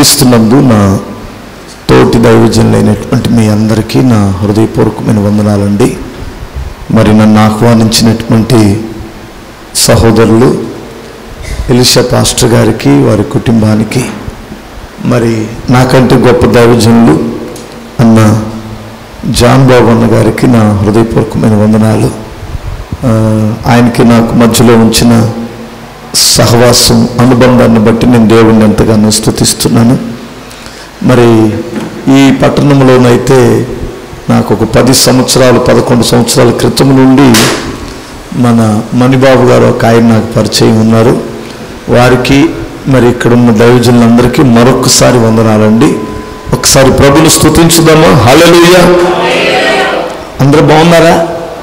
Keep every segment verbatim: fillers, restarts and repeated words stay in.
క్రీస్తునందు నా తోటి దైవజనులైనటువంటి మీ అందరికీ నా హృదయపూర్వకమైన వందనాలండి. మరి నన్ను ఆహ్వానించినటువంటి సహోదరులు ఎలీషా పాస్టర్ గారికి, వారి కుటుంబానికి, మరి నాకంటే గొప్ప దైవజనులు అన్న జాన్ బాబు అన్న గారికి నా హృదయపూర్వకమైన వందనాలు. ఆయనకి నాకు మధ్యలో ఉంచిన సహవాసం, అనుబంధాన్ని బట్టి నేను దేవుణ్ణి ఎంతగానో స్తుతిస్తున్నాను. మరి ఈ పట్టణంలోనైతే నాకు ఒక పది సంవత్సరాలు పదకొండు సంవత్సరాల క్రితం నుండి మన మణిబాబు గారు ఒక ఆయన నాకు పరిచయం ఉన్నారు. వారికి మరి ఇక్కడ ఉన్న దైవజనులందరికీ మరొకసారి వందనాలండి. ఒకసారి ప్రభుని స్తుతించుదామా? హల్లెలూయా. అందరూ బాగున్నారా?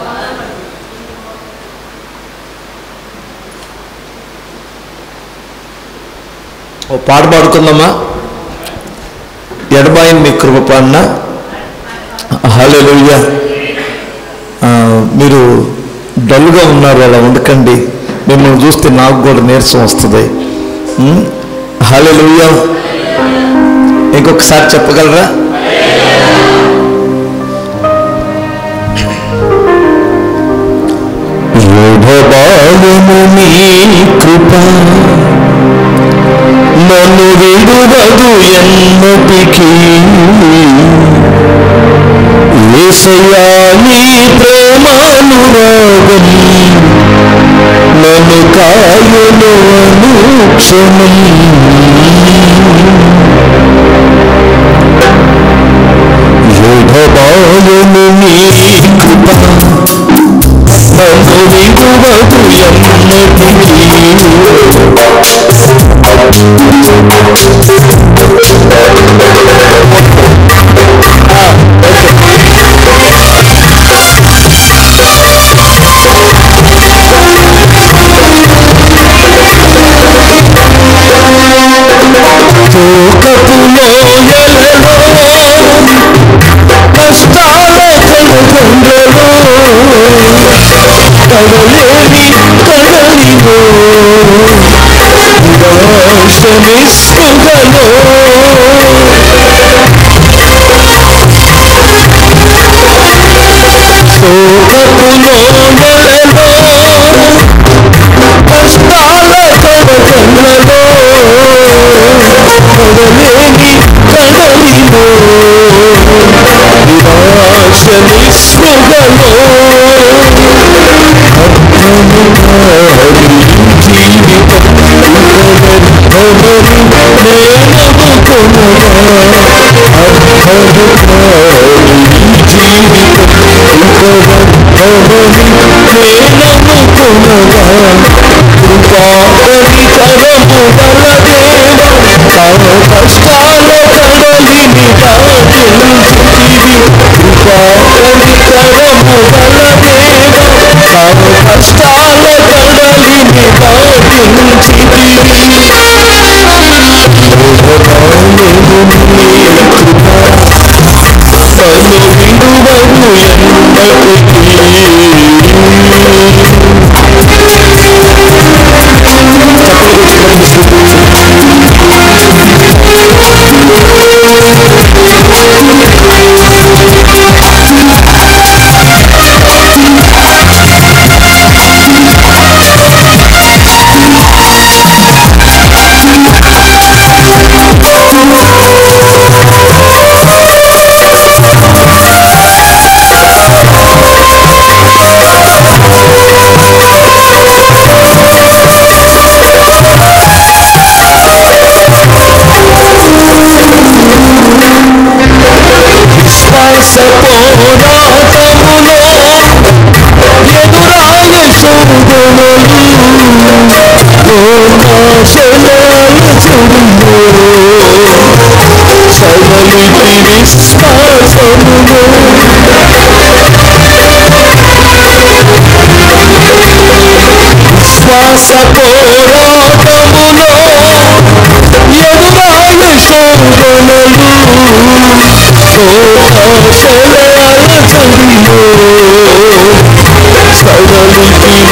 ఓ పాట పాడుకుందామా? ఎడబాయిని మీ కృప పాడిన. హల్లెలూయా. మీరు డల్గా ఉన్నారు, అలా ఉండకండి. మిమ్మల్ని చూస్తే నాకు కూడా నీరసం వస్తుంది. హల్లెలూయా. ఇంకొకసారి చెప్పగలరా? ఎడబాయము మీ కృప నన్ను విడువదు ఎన్నటికీ, యేసయ్యా నీ ప్రేమానురాగం నన్ను కాయును అనుక్షణం. ఎడబాయము నీ కృప నన్ను విడువదు ఎన్నటికీ,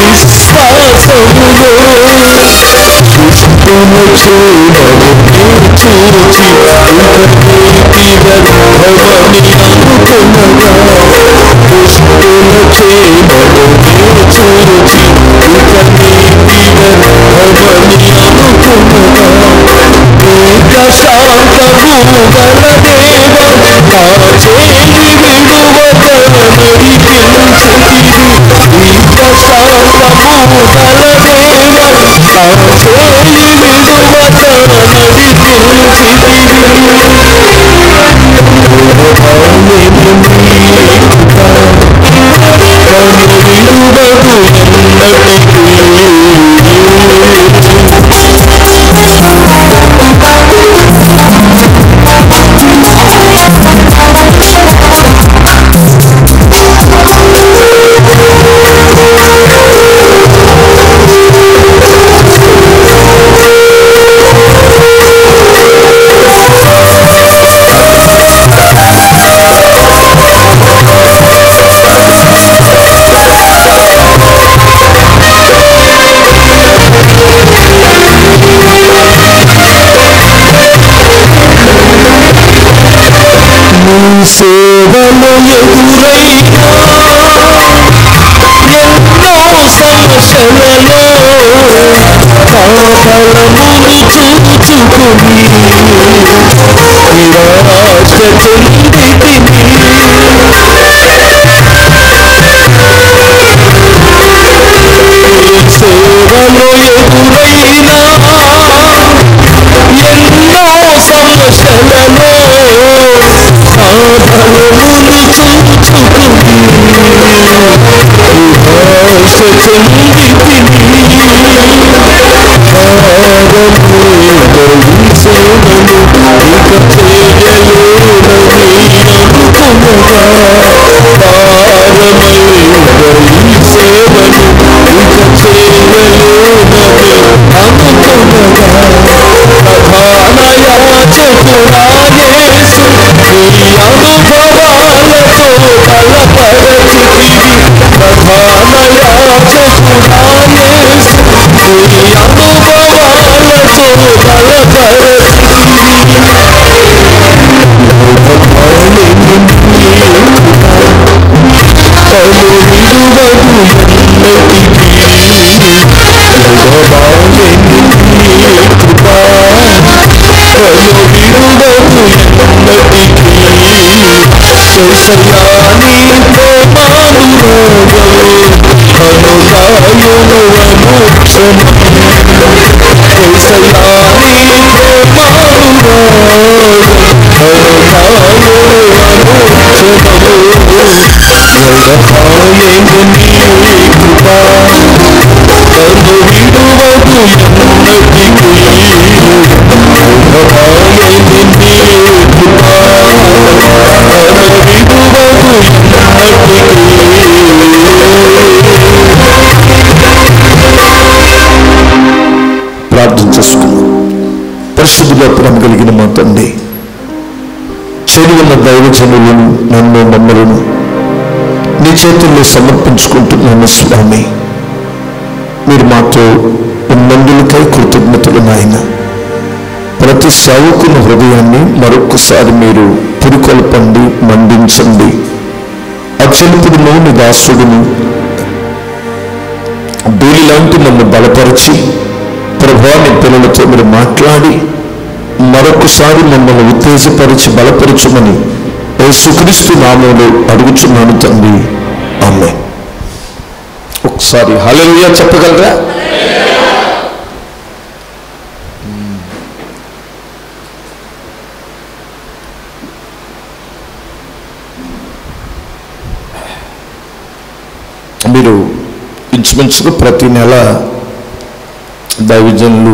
విశ్వాసములో చూడము చూచి గర్భమని అనుకున్నగా దుష్టుల చేమను చూచి గర్భమని అనుకున్నగా దీర్ఘ శాంతము గల దేవ నా చేయి విడువక నడిపించితివి దీర్ఘ శాంతము గల దేవ నా చేయి విడువక నడిపించితివి సేవలో ఎదురైనా ఎన్నో సమస్యలలో బలమును చూచుకుని నిరాశ చెందితిని సేవలో ఎదురైనా ఎన్నో సమస్యలలో బలమును చూచుకుని నిరాశ చెందితిని సేవలు ఇక చేయలేనని అనుకున్నగా భారమై ఈ సేవలు ఇక చేయలేనని అనుకున్నగా ప్రధాన యాజకుడా యేసు నీ అనుభవాలతో బలపరచితివి ప్రధాన యాజకుడా యేసు నీ అనుభవాలతో బలపరచితివి కను విడువదు ఎన్నటికీ యెహోవాయే కృపా కను విడువదు ఎన్నటికీ యేసయ్యా నీ ప్రేమానురాగము అనుగాయును అనుక్షణము యేసయ్యా నీ ప్రేమానురాగము అనుగాయును అనుక్షణము యెహోవాయే నీ కృపా కను విడువదు ఎన్నటికీ యెహోవాయే నీ కృపా కను విడువదు ఎన్నటికీ. ప్రార్థన చేసుకున్నాం. పరిశుద్ధిగా ప్రేమ కలిగిన మా తండ్రి, చెడు ఉన్న దైవజనులను నన్ను మమ్మలను నీ చేతుల్లో సమర్పించుకుంటున్నాను స్వామి. మీరు మాతో ఉన్నందులకై కృతజ్ఞతలు నాయన. ప్రతి సేవకుని హృదయాన్ని మరొక్కసారి మీరు పురికొల్పండి, మండించండి. అత్యల్పుడును నీ దాసుడును ధూళి లాంటి నన్ను బలపరిచి ప్రభువాని పిల్లలతో మీరు మాట్లాడి మరొకసారి మమ్మల్ని ఉత్తేజపరిచి బలపరచుమని యేసుక్రీస్తు నామములో అడుగుచున్నాను తండ్రి, ఆమేన్. ఒకసారి హల్లెలూయా చెప్పగలరా? మీరు ఇంచుమించుగా ప్రతి నెల దైవజనులు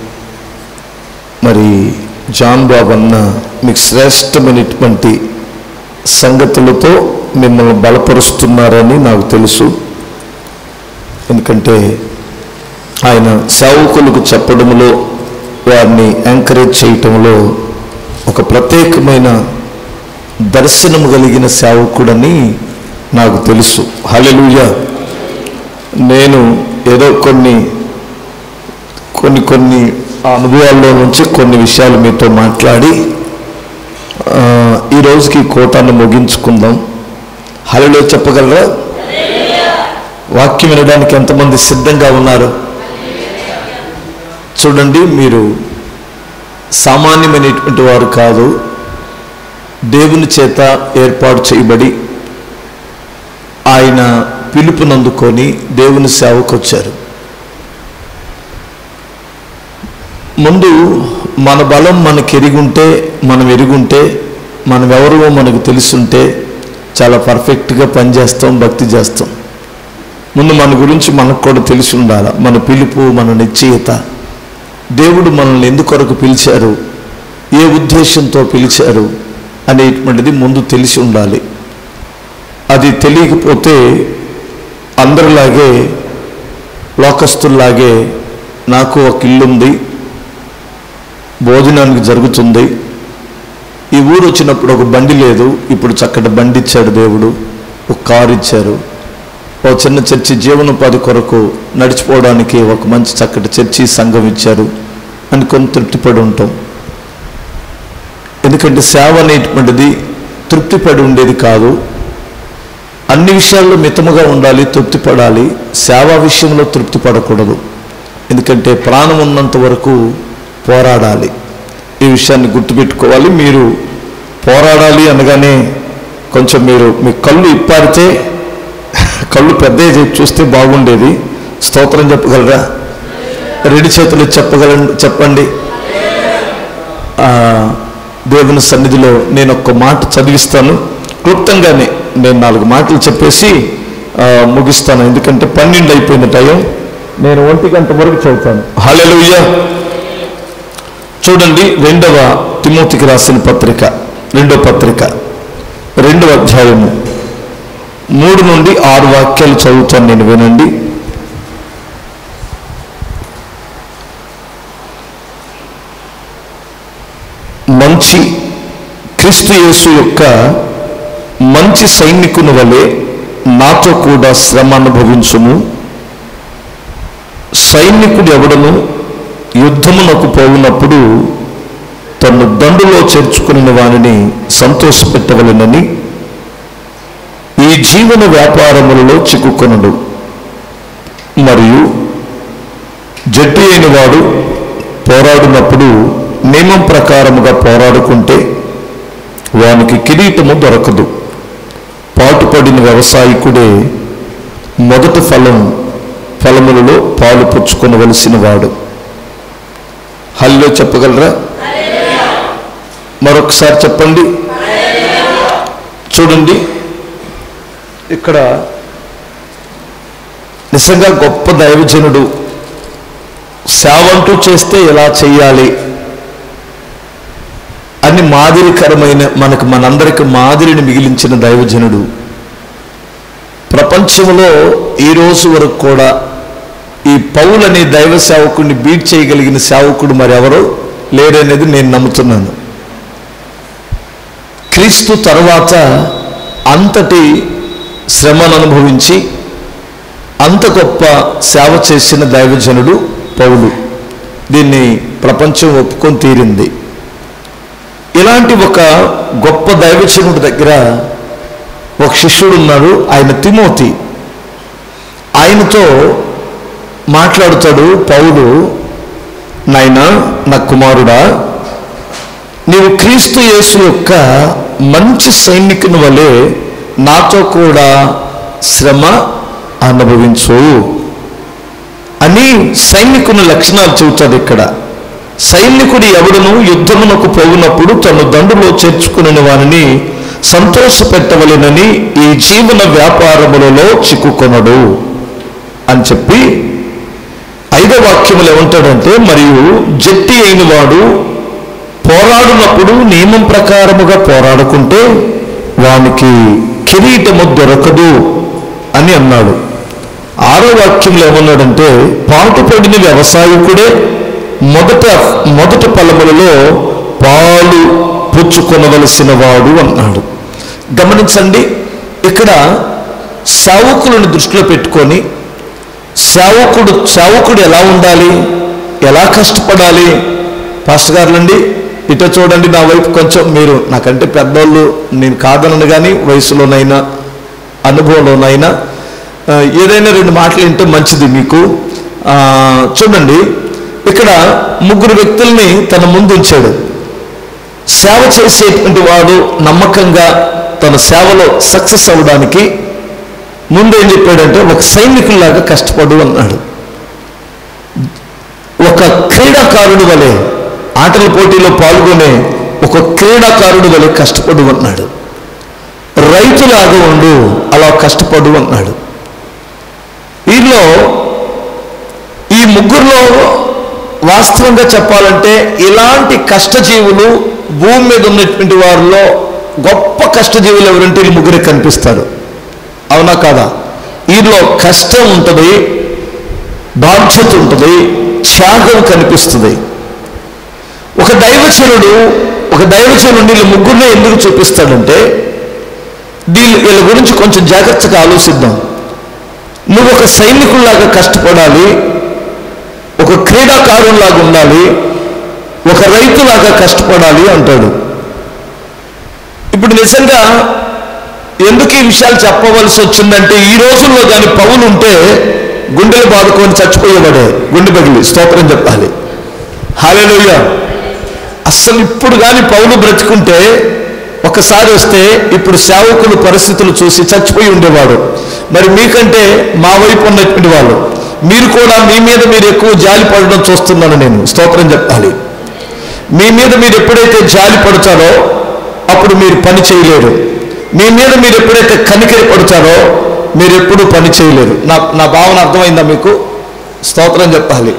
మరి జాన్ బాబు అన్న మీకు శ్రేష్టమైనటువంటి సంగతులతో మిమ్మల్ని బలపరుస్తున్నారని నాకు తెలుసు. ఎందుకంటే ఆయన సేవకులకు చెప్పడంలో, వారిని ఎంకరేజ్ చేయటంలో ఒక ప్రత్యేకమైన దర్శనం కలిగిన సేవకుడని నాకు తెలుసు. హల్లెలూయా. నేను ఏదో కొన్ని కొన్ని కొన్ని ఆ అనుభవాల్లో నుంచి కొన్ని విషయాలు మీతో మాట్లాడి ఈ రోజుకి కోటాన్ని ముగించుకుందాం. హల్లెలూయా చెప్పగలరా? వాక్యం వినడానికి ఎంతమంది సిద్ధంగా ఉన్నారు? చూడండి, మీరు సామాన్యమైనటువంటి వారు కాదు. దేవుని చేత ఏర్పాటు చేయబడి ఆయన పిలుపునందుకొని దేవుని సేవకు వచ్చారు. ముందు మన బలం మనకు ఎరుగుంటే, మనం ఎరుగుంటే, మనం ఎవరో మనకు తెలుసుంటే చాలా పర్ఫెక్ట్గా పనిచేస్తాం, భక్తి చేస్తాం. ముందు మన గురించి మనకు కూడా తెలిసి ఉండాలి. మన పిలుపు, మన నిశ్చయత, దేవుడు మనల్ని ఎందుకొరకు పిలిచారు, ఏ ఉద్దేశంతో పిలిచారు అనేటువంటిది ముందు తెలిసి ఉండాలి. అది తెలియకపోతే అందరిలాగే, లోకస్తుల్లాగే నాకు ఒక ఇల్లు ఉంది, భోజనానికి జరుగుతుంది, ఈ ఊరు వచ్చినప్పుడు ఒక బండి లేదు, ఇప్పుడు చక్కటి బండి ఇచ్చాడు దేవుడు, ఒక కారు ఇచ్చారు, ఒక చిన్న చర్చి జీవనోపాధి కొరకు నడిచిపోవడానికి ఒక మంచి చక్కటి చర్చి సంఘం ఇచ్చారు అని కొంత తృప్తిపడి ఉంటాం. ఎందుకంటే సేవ అనేటువంటిది తృప్తిపడి ఉండేది కాదు. అన్ని విషయాల్లో మితముగా ఉండాలి, తృప్తిపడాలి. సేవా విషయంలో తృప్తి పడకూడదు. ఎందుకంటే ప్రాణం ఉన్నంత వరకు పోరాడాలి. ఈ విషయాన్ని గుర్తుపెట్టుకోవాలి. మీరు పోరాడాలి అనగానే కొంచెం మీరు మీ కళ్ళు ఇప్పారితే, కళ్ళు పెద్దగా చూస్తే బాగుండేది. స్తోత్రం చెప్పగలరా? రెండు చేతులు చెప్పగల చెప్పండి. దేవుని సన్నిధిలో నేను ఒక్క మాట చదివిస్తాను. క్లుప్తంగానే నేను నాలుగు మాటలు చెప్పేసి ముగిస్తాను. ఎందుకంటే పన్నెండు అయిపోయిన టైం. నేను ఒంటి గంట వరకు చదువుతాను. హల్లెలూయా. చూడండి, రెండవ తిమోతికి రాసిన పత్రిక, రెండవ పత్రిక, రెండవ అధ్యాయము మూడు నుండి ఆరు వాక్యాలు చదువుతాను, నేను వినండి. మంచి క్రీస్తు యేసు యొక్క మంచి సైనికుని వలె నాతో కూడా శ్రమ అనుభవించుము. సైనికుడు ఎవడను యుద్ధమునకు పోయినప్పుడు తను దండులో చేర్చుకుని వానిని సంతోషపెట్టవలెనని ఈ జీవన వ్యాపారములలో చిక్కుకొనడు. మరియు జట్టు అయిన వాడు పోరాడినప్పుడు నియమం ప్రకారముగా పోరాడుకుంటే వానికి కిరీటము దొరకదు. పాటుపడిన వ్యవసాయకుడే మొదటి ఫలం ఫలములలో పాలు పుచ్చుకొనవలసిన వాడు. హల్లో చెప్పగలరా? మరొకసారి చెప్పండి. చూడండి, ఇక్కడ నిజంగా గొప్ప దైవజనుడు సేవంటూ చేస్తే ఎలా చేయాలి అని మాదిరికరమైన, మనకు మనందరికి మాదిరిని మిగిలించిన దైవజనుడు ప్రపంచంలో ఈ రోజు వరకు కూడా ఈ పౌలు అనే దైవ సేవకుడిని బీట్ చేయగలిగిన సేవకుడు మరెవరో లేరనేది నేను నమ్ముతున్నాను. క్రీస్తు తర్వాత అంతటి శ్రమను అనుభవించి అంత గొప్ప సేవ చేసిన దైవజనుడు పౌలు. దీన్ని ప్రపంచం ఒప్పుకొని తీరింది. ఇలాంటి ఒక గొప్ప దైవజనుడి దగ్గర ఒక శిష్యుడు ఉన్నాడు, ఆయన తిమోతి. ఆయనతో మాట్లాడుతాడు పౌలు, నాయనా నా కుమారుడా, నీవు క్రీస్తు యేసు యొక్క మంచి సైనికుని వలె నాతో కూడా శ్రమ అనుభవించు అని సైనికుని లక్షణాలు చెబుతాడు ఇక్కడ. సైనికుడు ఎవడును యుద్ధమునకు పోయినప్పుడు తను దండులో చేర్చుకుని వారిని సంతోషపెట్టవలెనని ఈ జీవన వ్యాపారములలో చిక్కుకొనడు అని చెప్పి ఐదో వాక్యములు ఏమంటాడంటే, మరియు జట్టి అయిన వాడు పోరాడినప్పుడు నియమం ప్రకారముగా పోరాడుకుంటే వానికి కిరీటము దొరకదు అని అన్నాడు. ఆరో వాక్యంలో ఏమన్నాడంటే, పాటుపడిన వ్యవసాయకుడే మొదట మొదటి ఫలములలో పాలు పుచ్చుకొనవలసిన వాడు అన్నాడు. గమనించండి, ఇక్కడ సేవకులను దృష్టిలో పెట్టుకొని సేవకుడు సేవకుడు ఎలా ఉండాలి? ఎలా కష్టపడాలి? పాస్టర్ గారులండి ఇట చూడండి, నా వైపు కొంచెం, మీరు నాకంటే పెద్దోళ్ళు, నేను కాదనను కానీ వయసులోనైనా అనుభవంలోనైనా ఏదైనా రెండు మాటలు వింటే మంచిది మీకు. చూడండి, ఇక్కడ ముగ్గురు వ్యక్తుల్ని తన ముందు ఉంచాడు. సేవ చేసేటువంటి వాడు నమ్మకంగా తన సేవలో సక్సెస్ అవ్వడానికి ముందు ఏం చెప్పాడంటే, ఒక సైనికుల్లాగా కష్టపడు అన్నాడు. ఒక క్రీడాకారుడు వలె, ఆటల పోటీలో పాల్గొనే ఒక క్రీడాకారుడు వలె కష్టపడు అన్నాడు. రైతులాగా ఉండు, అలా కష్టపడు అన్నాడు. వీళ్ళలో ఈ ముగ్గురులో వాస్తవంగా చెప్పాలంటే ఇలాంటి కష్టజీవులు భూమి మీద ఉన్నటువంటి వారిలో గొప్ప కష్టజీవులు ఎవరంటే వీళ్ళు ముగ్గురే కనిపిస్తారు. అవునా కాదా? వీరిలో కష్టం ఉంటుంది, బాధ్యత ఉంటుంది, త్యాగం కనిపిస్తుంది. ఒక దైవచనుడు ఒక దైవచనుడు వీళ్ళ ముగ్గురిని ఎందుకు చూపిస్తాడంటే, దీని వీళ్ళ గురించి కొంచెం జాగ్రత్తగా ఆలోచిద్దాం. నువ్వు ఒక సైనికుల్లాగా కష్టపడాలి, ఒక క్రీడాకారులాగా ఉండాలి, ఒక రైతులాగా కష్టపడాలి అంటాడు. ఇప్పుడు నిజంగా ఎందుకు ఈ విషయాలు చెప్పవలసి వచ్చిందంటే, ఈ రోజుల్లో కానీ పౌలు ఉంటే గుండెలు బాదుకొని చచ్చిపోయేవాడే, గుండె పగిలి స్తోత్రం చెప్పాలి. హల్లెలూయా. అస్సలు ఇప్పుడు కానీ పౌలు బ్రతికుంటే ఒకసారి వస్తే ఇప్పుడు సేవకులు పరిస్థితులు చూసి చచ్చిపోయి ఉండేవాడు. మరి మీకంటే మా వైపు ఉన్నటువంటి వాళ్ళు, మీరు కూడా మీ మీద మీరు ఎక్కువ జాలి పడడం చూస్తున్నాను నేను, స్తోత్రం చెప్పాలి. మీ మీద మీరు ఎప్పుడైతే జాలి పడతారో అప్పుడు మీరు పని చేయలేరు. మీ మీద మీరు ఎప్పుడైతే కనికరి పడతారో మీరు ఎప్పుడూ పని చేయలేరు. నా నా భావన అర్థమైందా మీకు? స్తోత్రం చెప్పాలి.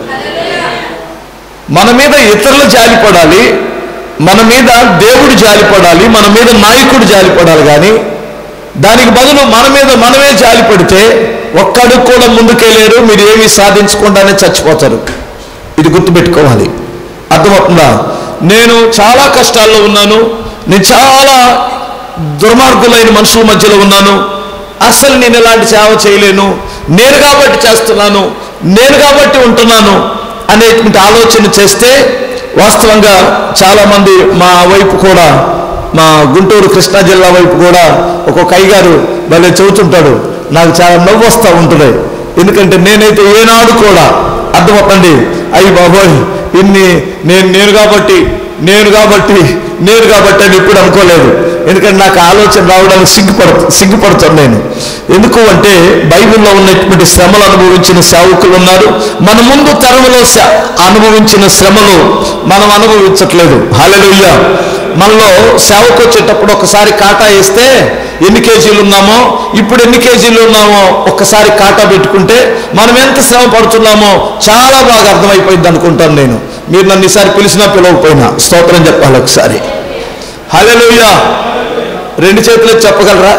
మన మీద ఇతరులు జాలి పడాలి, మన మీద దేవుడు జాలి పడాలి, మన మీద నాయకుడు జాలి పడాలి. కానీ దానికి బదులు మన మీద మనమే జాలి పడితే ఒక్కడు కూడా ముందుకెళ్ళారు, మీరు ఏమీ సాధించకుండానే చచ్చిపోతారు. ఇది గుర్తుపెట్టుకోవాలి. అర్థమవుతుందా? నేను చాలా కష్టాల్లో ఉన్నాను, నేను చాలా దుర్మార్గులైన మనుషుల మధ్యలో ఉన్నాను, అసలు నేను ఎలాంటి సేవ చేయలేను, నేను కాబట్టి చేస్తున్నాను, నేను కాబట్టి ఉంటున్నాను అనేటువంటి ఆలోచన చేస్తే వాస్తవంగా చాలామంది మా వైపు కూడా, మా గుంటూరు కృష్ణా జిల్లా వైపు కూడా ఒక్కొక్క అయ్యగారు భలే చెబుతుంటాడు, నాకు చాలా నవ్వు వస్తూ ఉంటుంది. ఎందుకంటే నేనైతే ఏనాడు కూడా, అర్థమవుతండి, అయ్యి బాబోయ్ ఇన్ని నేను నేను కాబట్టి నేను కాబట్టి నేను కాబట్టి అని ఎప్పుడు అనుకోలేదు. ఎందుకంటే నాకు ఆలోచన రావడానికి సిగ్గుపడు సిగ్గుపడతాను నేను. ఎందుకు అంటే బైబిల్లో ఉన్నటువంటి శ్రమలు అనుభవించిన సేవకులు ఉన్నారు. మన ముందు తరములో అనుభవించిన శ్రమలు మనం అనుభవించట్లేదు. హల్లెలూయా. మనలో సేవకు వచ్చేటప్పుడు ఒకసారి కాటా వేస్తే ఎన్ని కేజీలు ఉన్నామో, ఇప్పుడు ఎన్ని కేజీలు ఉన్నామో ఒక్కసారి కాటా పెట్టుకుంటే మనం ఎంత శ్రమ పడుతున్నామో చాలా బాగా అర్థమైపోయింది అనుకుంటాను నేను. మీరు నన్ను ఈసారి పిలిచినా పిలవకపోయినా స్తోత్రం చెప్పాలి ఒకసారి. హల్లెలూయా. రెండు చేతులు చెప్పగలరా?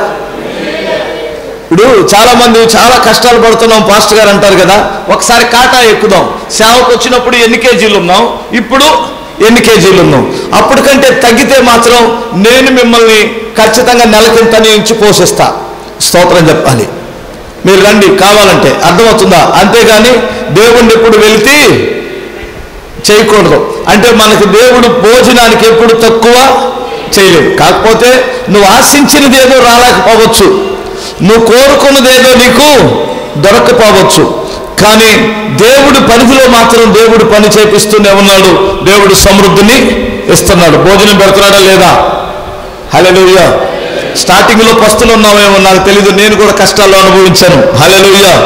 ఇప్పుడు చాలా మంది చాలా కష్టాలు పడుతున్నాం పాస్టర్ గారు అంటారు కదా, ఒకసారి కాటా ఎక్కుదాం. సేవకు వచ్చినప్పుడు ఎన్ని కేజీలు ఉన్నాం, ఇప్పుడు ఎన్ని కేజీలు ఉన్నాం. అప్పటికంటే తగ్గితే మాత్రం నేను మిమ్మల్ని ఖచ్చితంగా నెలకింతని ఇంచు పోషిస్తా. స్తోత్రం చెప్పాలి. మీరు రండి కావాలంటే, అర్థమవుతుందా? అంతేగాని దేవుణ్ణి ఎప్పుడు వెళ్తే చేయకూడదు. అంటే మనకు దేవుడు భోజనానికి ఎప్పుడు తక్కువ చేయలేదు. కాకపోతే నువ్వు ఆశించినదేదో రాలేకపోవచ్చు, నువ్వు కోరుకున్నదేదో నీకు దొరకపోవచ్చు. కానీ దేవుడు పరిధిలో మాత్రం దేవుడు పని చేపిస్తూనే ఉన్నాడు. దేవుడు సమృద్ధిని ఇస్తున్నాడు. భోజనం పెడుతున్నాడా లేదా? హల్లెలూయా. స్టార్టింగ్లో పస్తులు ఉన్నామేమో నాకు తెలీదు, నేను కూడా కష్టాల్లో అనుభవించాను. హల్లెలూయా.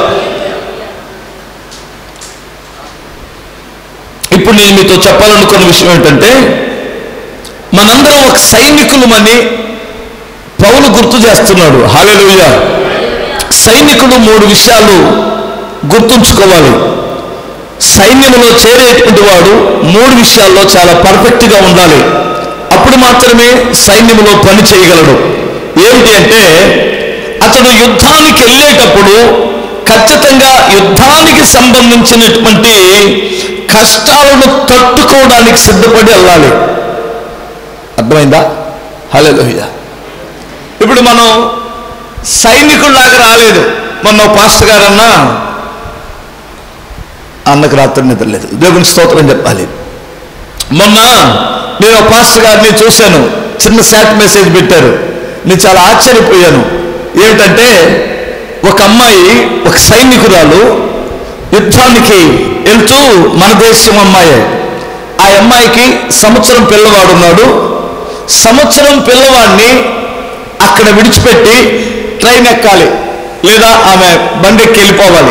ఇప్పుడు నేను మీతో చెప్పాలనుకున్న విషయం ఏంటంటే, మనందరం ఒక సైనికులమని పౌలు గుర్తు చేస్తున్నాడు. హల్లెలూయా. సైనికుడు మూడు విషయాలు గుర్తుంచుకోవాలి. సైన్యంలో చేరేటువంటి వాడు మూడు విషయాల్లో చాలా పర్ఫెక్ట్గా ఉండాలి. అప్పుడు మాత్రమే సైన్యంలో పని చేయగలడు. ఏమిటి అంటే, అతడు యుద్ధానికి వెళ్ళేటప్పుడు ఖచ్చితంగా యుద్ధానికి సంబంధించినటువంటి కష్టాలను తట్టుకోవడానికి సిద్ధపడి వెళ్ళాలి. అర్థమైందా? హల్లెలూయా. ఇప్పుడు మనం సైనికుల్లాగా రాలేదు. మొన్న పాస్టర్ గారన్నా అన్నకు రాత్రి నిద్ర లేదు. దేవునికి స్తోత్రం చెప్పాలి. మొన్న నేను పాస్టర్ గారిని చూశాను, చిన్న శాట్ మెసేజ్ పెట్టారు. నేను చాలా ఆశ్చర్యపోయాను. ఏమిటంటే ఒక అమ్మాయి, ఒక సైనికురాలు యుద్ధానికి వెళ్తూ, మన దేశం అమ్మాయే. ఆ అమ్మాయికి సంవత్సరం పిల్లవాడు ఉన్నాడు. సంవత్సరం పిల్లవాడిని అక్కడ విడిచిపెట్టి ట్రైన్ ఎక్కాలి, లేదా ఆమె బండెక్కి వెళ్ళిపోవాలి.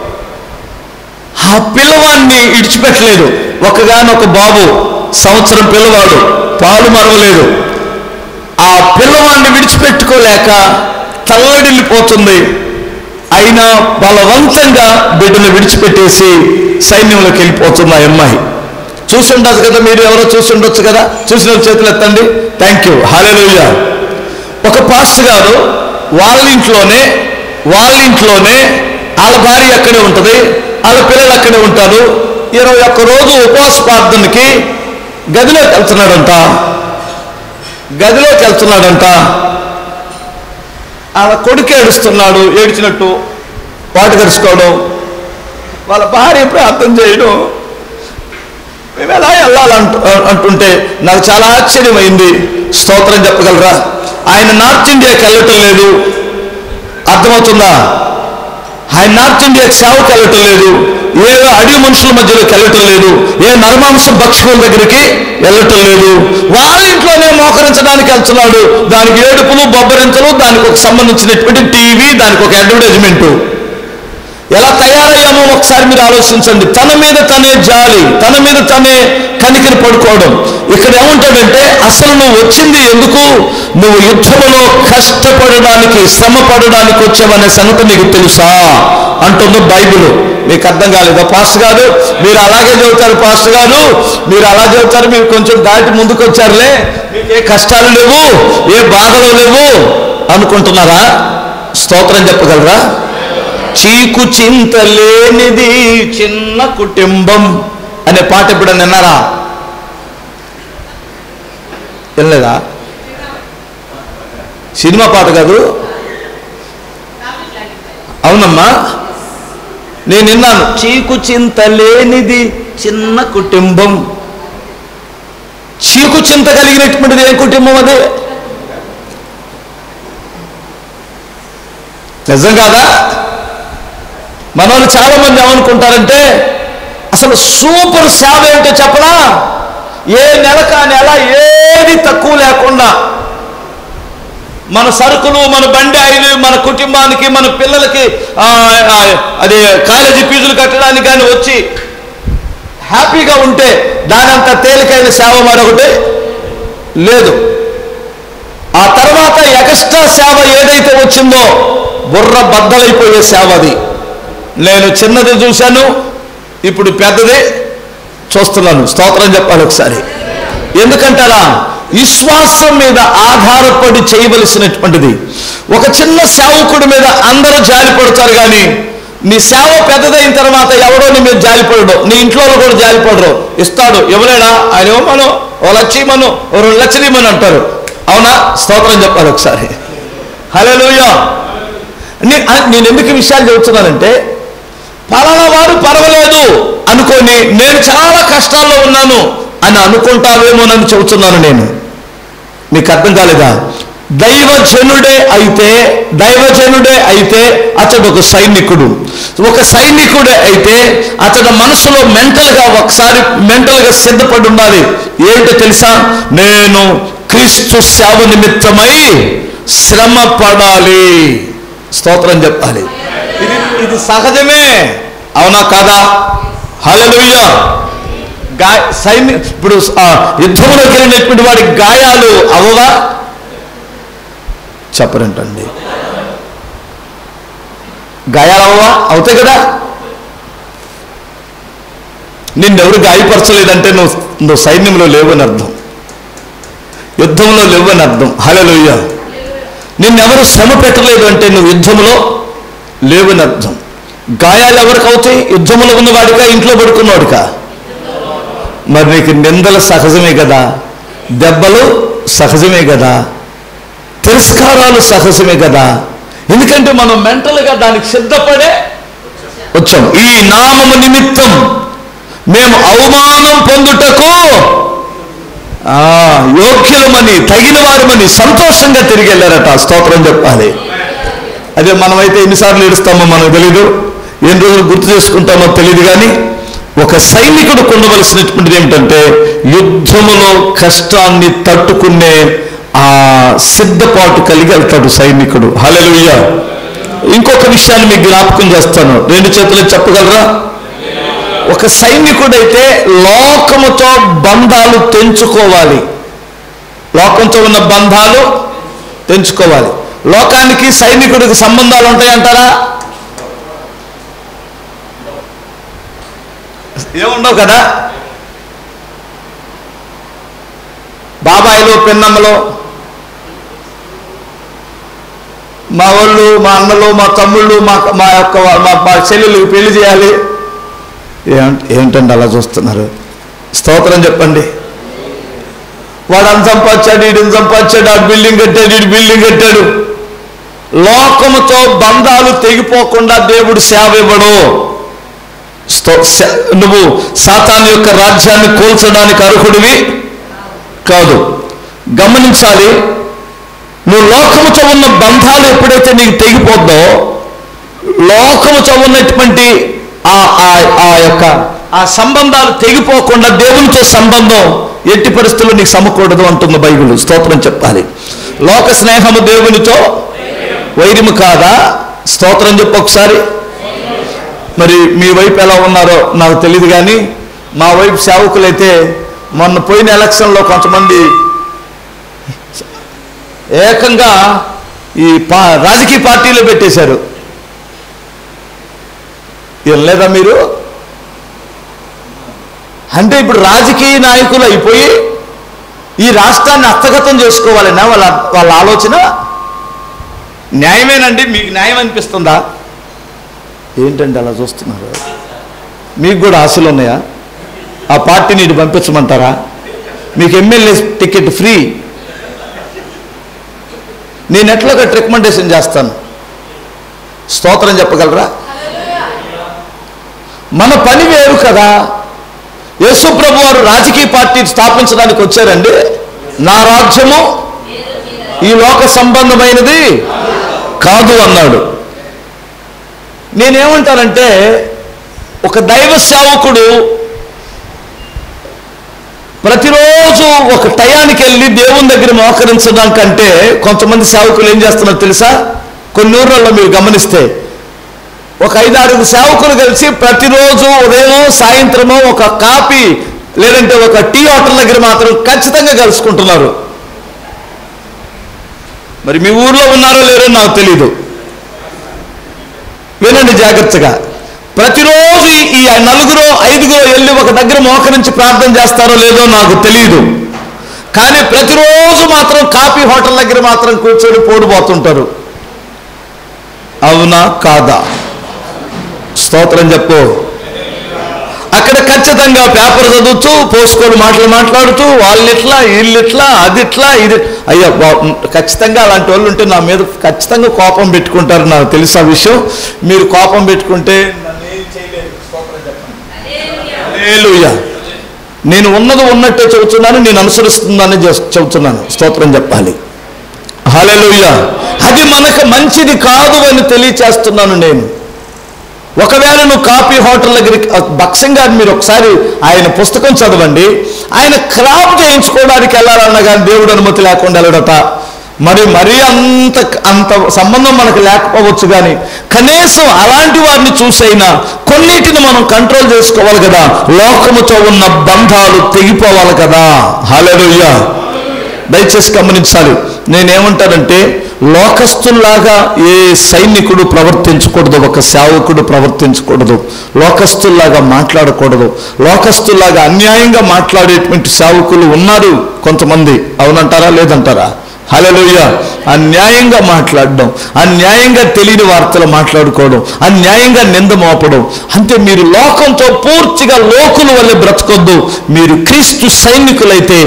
ఆ పిల్లవాడిని విడిచిపెట్టలేదు. ఒకగానొక బాబు, సంవత్సరం పిల్లవాడు, పాలు మరవలేదు. ఆ పిల్లవాడిని విడిచిపెట్టుకోలేక తల్లడిల్లిపోతుంది. అయినా బలవంతంగా బిడ్డను విడిచిపెట్టేసి సైన్యంలోకి వెళ్ళిపోతుంది ఆ అమ్మాయి. చూసి ఉండదు కదా, మీరు ఎవరో చూసి ఉండొచ్చు కదా. చూసిన చేతులు ఎత్తండి. Thank you, hallelujah. ఒక పాస్టర్ గారు వాళ్ళ ఇంట్లోనే వాళ్ళ ఇంట్లోనే వాళ్ళ భార్య అక్కడే ఉంటుంది, వాళ్ళ పిల్లలు అక్కడే ఉంటారు. ఇరవై ఒక్క రోజు ఉపవాస ప్రార్థనకి గదిలోకి వెళ్తున్నాడంట గదిలోకి వెళ్తున్నాడంట వాళ్ళ కొడుకు ఏడుస్తున్నాడు, ఏడ్చినట్టు వాటి కలుసుకోవడం, వాళ్ళ భార్య ప్రార్థన చేయడం. మేము ఎలా వెళ్ళాలంటు అంటుంటే నాకు చాలా ఆశ్చర్యమైంది. స్తోత్రం చెప్పగలరా? ఆయన నార్త్ ఇండియాకి వెళ్ళటం లేదు, అర్థమవుతుందా? ఆయన నార్త్ ఇండియాకి సేవకి వెళ్ళటం లేదు, ఏదో అడవి మనుషుల మధ్యలోకి వెళ్ళటం లేదు, ఏ నరమాంసం భక్షకుల దగ్గరికి వెళ్ళటం లేదు. వాళ్ళ ఇంట్లోనే మోకరించడానికి వెళ్తున్నాడు. దానికి ఏడుపులు, బొబ్బరించలు, దానికి ఒక సంబంధించినటువంటి టీవీ, దానికి ఒక అడ్వర్టైజ్మెంటు. ఎలా తయారయ్యామో ఒకసారి మీరు ఆలోచించండి. తన మీద తనే జాలి, తన మీద తనే కనికరి పడుకోవడం. ఇక్కడ ఏమంటాడంటే, అసలు నువ్వు వచ్చింది ఎందుకు? నువ్వు యుద్ధములో కష్టపడడానికి, శ్రమ పడడానికి వచ్చావనే సంగతి నీకు తెలుసా అంటుంది బైబిల్. మీకు అర్థం కాలేదా పాస్టర్ గారు? మీరు అలాగే చెబుతారు పాస్టర్ గారు, మీరు అలా చెబుతారు, మీరు కొంచెం దాటి ముందుకు వచ్చారులే, మీకు ఏ కష్టాలు లేవు, ఏ బాధలు లేవు అనుకుంటున్నారా? స్తోత్రం చెప్పగలరా? చీకు చింత లేనిది చిన్న కుటుంబం అనే పాట ఎప్పుడన్నా విన్నారా? వినలేదా? సినిమా పాట కాదు, అవునమ్మా, నేను విన్నాను. చీకు చింత లేనిది చిన్న కుటుంబం. చీకు చింత కలిగినటువంటిది ఏ కుటుంబం అది? నిజం కాదా? మన వాళ్ళు చాలా మంది ఏమనుకుంటారంటే, అసలు సూపర్ సేవ ఏంటో చెప్పనా? ఏ నెల కా నెల ఏది తక్కువ లేకుండా మన సరుకులు, మన బండి ఆయిలు, మన కుటుంబానికి, మన పిల్లలకి అది కాలేజీ ఫీజులు కట్టడానికి కానీ వచ్చి హ్యాపీగా ఉంటే దానంత తేలికైన సేవ మరొకటి లేదు. ఆ తర్వాత ఎక్స్ట్రా సేవ ఏదైతే వచ్చిందో బుర్ర బద్దలైపోయే సేవ అది. నేను చిన్నది చూశాను, ఇప్పుడు పెద్దది చూస్తున్నాను. స్తోత్రం చెప్పాలి ఒకసారి. ఎందుకంటారా? విశ్వాసం మీద ఆధారపడి చేయవలసినటువంటిది. ఒక చిన్న సేవకుడి మీద అందరూ జాలి పడతారు, కానీ నీ సేవ పెద్దదైన తర్వాత ఎవడో నీ మీద జాలిపడడు, నీ ఇంట్లో కూడా జాలిపడరు. ఇస్తాడు, ఇవ్వలేడా ఆయన, ఇవ్వమను, ఓ లక్ష ఇవ్వమను, ఓ రెండు లక్షలు ఇవ్వమని అంటారు. అవునా? స్తోత్రం చెప్పాలి ఒకసారి. హల్లెలూయా. నేను ఎందుకు విషయాలు చెబుతున్నానంటే, పలానా వారు పర్వాలేదు అనుకొని నేను చాలా కష్టాల్లో ఉన్నాను అని అనుకుంటావేమోనని చెబుతున్నాను నేను. మీకు అర్థం కాలేదా? దైవజనుడే అయితే దైవజనుడే అయితే అతడు ఒక సైనికుడు. ఒక సైనికుడే అయితే అతడు మనసులో మెంటల్గా ఒకసారి మెంటల్గా సిద్ధపడి ఉండాలి. ఏంటో తెలుసా? నేను క్రీస్తు సేవ నిమిత్తమై శ్రమ పడాలి. స్తోత్రం చెప్పాలి. ఇది ఇది సహజమే, అవునా కాదా? హల్లెలూయా. గా సైన్య ఇప్పుడు యుద్ధంలోకి వెళ్ళినటువంటి వాడి గాయాలు అవవా? చెప్పరంటండి. గాయాలు అవవా? అవుతాయి కదా. నిన్నెవరు గాయపరచలేదంటే నువ్వు నువ్వు సైన్యంలో లేవని అర్థం, యుద్ధంలో లేవని అర్థం. హల్లెలూయా. నిన్నెవరు శ్రమ పెట్టలేదు అంటే నువ్వు యుద్ధంలో లేవని అర్థం. గాయాలు ఎవరికి అవుతాయి? యుద్ధంలో ఉన్నవాడికా, ఇంట్లో పడుకున్నవాడికా? మరి నీకు నిందలు సహజమే కదా, దెబ్బలు సహజమే కదా, తిరస్కారాలు సహజమే కదా. ఎందుకంటే మనం మెంటల్గా దానికి సిద్ధపడే వచ్చాం. ఈ నామము నిమిత్తం మేము అవమానం పొందుటకు యోగ్యులమని, తగిన వారమని సంతోషంగా తిరిగి వెళ్ళారట. స్తోత్రం చెప్పాలి. అదే మనమైతే ఎన్నిసార్లు ఏడుస్తామో మనకు తెలీదు, ఎన్ని రోజులు గుర్తు చేసుకుంటామో తెలియదు. కానీ ఒక సైనికుడు ఉండవలసినటువంటిది ఏమిటంటే యుద్ధములో కష్టాన్ని తట్టుకునే ఆ సిద్ధపాటు కలిగి వెళ్తాడు సైనికుడు. హల్లెలూయా. ఇంకొక విషయాన్ని మీకు జ్ఞాపకం చేస్తాను, రెండు చేతులు చెప్పగలరా? ఒక సైనికుడైతే లోకముతో బంధాలు తెంచుకోవాలి. లోకంతో ఉన్న బంధాలు తెంచుకోవాలి. లోకానికి సైనికుడికి సంబంధాలు ఉంటాయంటారా? ఏముండవు కదా. బాబాయిలు, పిన్నమ్మలు, మా వాళ్ళు, మా అన్నలు, మా తమ్ముళ్ళు, మా మా యొక్క మా చెల్లెలు పెళ్లి చేయాలి. ఏమంట ఏంటండి అలా చూస్తున్నారు? స్తోత్రం చెప్పండి. వాడు అంత సంపాదించాడు, వీడిని సంపాదించాడు, ఆ బిల్డింగ్ కట్టాడు, వీడి బిల్డింగ్ కట్టాడు. లోకముతో బంధాలు తెగిపోకుండా దేవుడు సేవ ఇవ్వడు. నువ్వు సాతాను యొక్క రాజ్యాన్ని కూల్చడానికి అర్హుడివి కాదు. గమనించాలి. నువ్వు లోకముతో ఉన్న బంధాలు ఎప్పుడైతే నీకు తెగిపోద్దో, లోకముతో ఉన్నటువంటి ఆ ఆ యొక్క ఆ సంబంధాలు తెగిపోకుండా దేవునితో సంబంధం ఎట్టి పరిస్థితుల్లో నీకు సమకూడదు అంటుంది బైబిల్. స్తోత్రం చెప్పాలి. లోక స్నేహము దేవునితో వైరము కాదా? స్తోత్రం చెప్పు ఒకసారి. మరి మీ వైపు ఎలా ఉన్నారో నాకు తెలియదు, కానీ మా వైపు సేవకులైతే మొన్న పోయిన ఎలక్షన్లో కొంతమంది ఏకంగా ఈ పా రాజకీయ పార్టీలో పెట్టేశారు. ఏం లేదా మీరు? అంటే ఇప్పుడు రాజకీయ నాయకులు అయిపోయి ఈ రాష్ట్రాన్ని హస్తగతం చేసుకోవాలన్నా వాళ్ళ వాళ్ళ ఆలోచన. న్యాయమేనండి? మీకు న్యాయం అనిపిస్తుందా? ఏంటంటే అలా చూస్తున్నారు? మీకు కూడా ఆశలు ఉన్నాయా? ఆ పార్టీని ఇటు పంపించమంటారా? మీకు ఎమ్మెల్యే టికెట్ ఫ్రీ. నేను ఎట్లా ఒక రికమెండేషన్ చేస్తాను. స్తోత్రం చెప్పగలరా? మన పని వేరు కదా. యేసు ప్రభు వారు రాజకీయ పార్టీ స్థాపించడానికి వచ్చారండి. నా రాజ్యము ఈ లోక సంబంధమైనది కాదు అన్నాడు. నేనేమంటానంటే ఒక దైవ సేవకుడు ప్రతిరోజు ఒక టయానికి వెళ్ళి దేవుని దగ్గర మోకరించడం కంటే కొంతమంది సేవకులు ఏం చేస్తున్నారో తెలుసా? కొన్ని ఊర్లలో మీరు గమనిస్తే ఒక ఐదారు సేవకులు కలిసి ప్రతిరోజు ఉదయం సాయంత్రము ఒక కాఫీ లేదంటే ఒక టీ హోటల్ దగ్గర మాత్రం ఖచ్చితంగా కలుసుకుంటున్నారు. మరి మీ ఊర్లో ఉన్నారో లేరో నాకు తెలీదు. వినండి జాగ్రత్తగా. ప్రతిరోజు ఈ నలుగురు ఐదుగురు వెళ్ళి ఒక దగ్గర మోకరించి ప్రార్థన చేస్తారో లేదో నాకు తెలియదు, కానీ ప్రతిరోజు మాత్రం కాఫీ హోటల్ దగ్గర మాత్రం కూర్చొని పోడిపోతుంటారు. అవునా కాదా? స్తోత్రం చెప్పు. అక్కడ ఖచ్చితంగా పేపర్ చదువుతూ పోస్కోలు మాటలు మాట్లాడుతూ వాళ్ళు ఇట్లా వీళ్ళు ఇట్లా అది ఇట్లా ఇది. అయ్యా ఖచ్చితంగా అలాంటి వాళ్ళు ఉంటే నా మీద ఖచ్చితంగా కోపం పెట్టుకుంటారు. నాకు తెలుసు ఆ విషయం. మీరు కోపం పెట్టుకుంటే హల్లెలూయా. నేను ఉన్నది ఉన్నట్టే చెబుతున్నాను, నేను అనుసరిస్తున్నానని చెబుతున్నాను. స్తోత్రం చెప్పాలి. హల్లెలూయా. అది మనకు మంచిది కాదు అని తెలియచేస్తున్నాను నేను. ఒకవేళ నువ్వు కాఫీ హోటల్ దగ్గరికి భక్సింగ్ గారు మీరు ఒకసారి ఆయన పుస్తకం చదవండి. ఆయన క్రాప్ చేయించుకోవడానికి వెళ్ళాలన్నా కానీ దేవుడు అనుమతి లేకుండా వెళ్ళడట. మరి మరీ అంత అంత సంబంధం మనకు లేకపోవచ్చు, కానీ కనీసం అలాంటి వారిని చూసైనా కొన్నిటిని మనం కంట్రోల్ చేసుకోవాలి కదా. లోకముతో ఉన్న బంధాలు తెగిపోవాలి కదా. హల్లెలూయా. దయచేసి గమనించాలి. నేనేమంటానంటే లోకస్తుల్లాగా ఏ సైనికుడు ప్రవర్తించకూడదు, ఒక సేవకుడు ప్రవర్తించకూడదు. లోకస్తుల్లాగా మాట్లాడకూడదు. లోకస్తుల్లాగా అన్యాయంగా మాట్లాడేటువంటి సేవకులు ఉన్నారు కొంతమంది. అవునంటారా లేదంటారా? హల్లెలూయా. అన్యాయంగా మాట్లాడడం, అన్యాయంగా తెలియని వార్తలు మాట్లాడుకోవడం, అన్యాయంగా నింద మోపడం. అంటే మీరు లోకంతో పూర్తిగా లోకుల వల్లే బ్రతకొద్దు. మీరు క్రీస్తు సైనికులైతే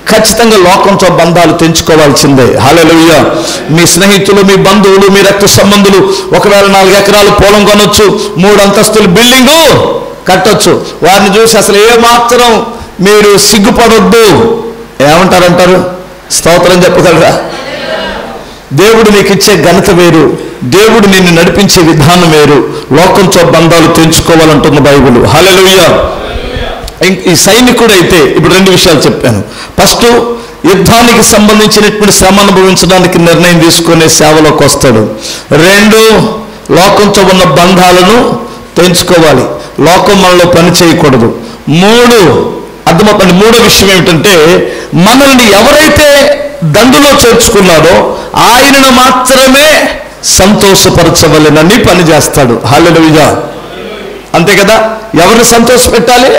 ఖచ్చితంగా లోకంతో బంధాలు తెంచుకోవాల్సిందే. హల్లెలూయా. మీ స్నేహితులు, మీ బంధువులు, మీ రక్త సంబంధులు ఒకవేళ నాలుగు ఎకరాలు పొలం కొనొచ్చు, మూడు అంతస్తుల బిల్డింగు కట్టొచ్చు. వారిని చూసి అసలు ఏమాత్రం మీరు సిగ్గుపడొద్దు. ఏమంటారంటారు? స్తోత్రం చెప్పగలరా? దేవుడు నీకు ఇచ్చే ఘనత వేరు, దేవుడు నిన్ను నడిపించే విధానం వేరు. లోకంతో బంధాలు తెంచుకోవాలంటుంది బైబిల్. హల్లెలూయా. ఈ సైనికుడు అయితే ఇప్పుడు రెండు విషయాలు చెప్పాను. ఫస్ట్, యుద్ధానికి సంబంధించినటువంటి శ్రమ అనుభవించడానికి నిర్ణయం తీసుకునే సేవలోకి వస్తాడు. రెండు, లోకంతో ఉన్న బంధాలను తెంచుకోవాలి, లోకం మనలో పని చేయకూడదు. మూడు, అర్థమవుతుంది. మూడో విషయం ఏమిటంటే, మనల్ని ఎవరైతే దండులో చేర్చుకున్నాడో ఆయనను మాత్రమే సంతోషపరచవలెనని పని చేస్తాడు. హల్లెలూయా. అంతే కదా? ఎవరిని సంతోష పెట్టాలి?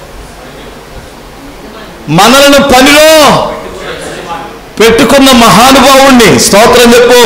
మనల్ని పనిలో పెట్టుకున్న మహానుభావుణ్ణి. స్తోత్రం చెప్పు.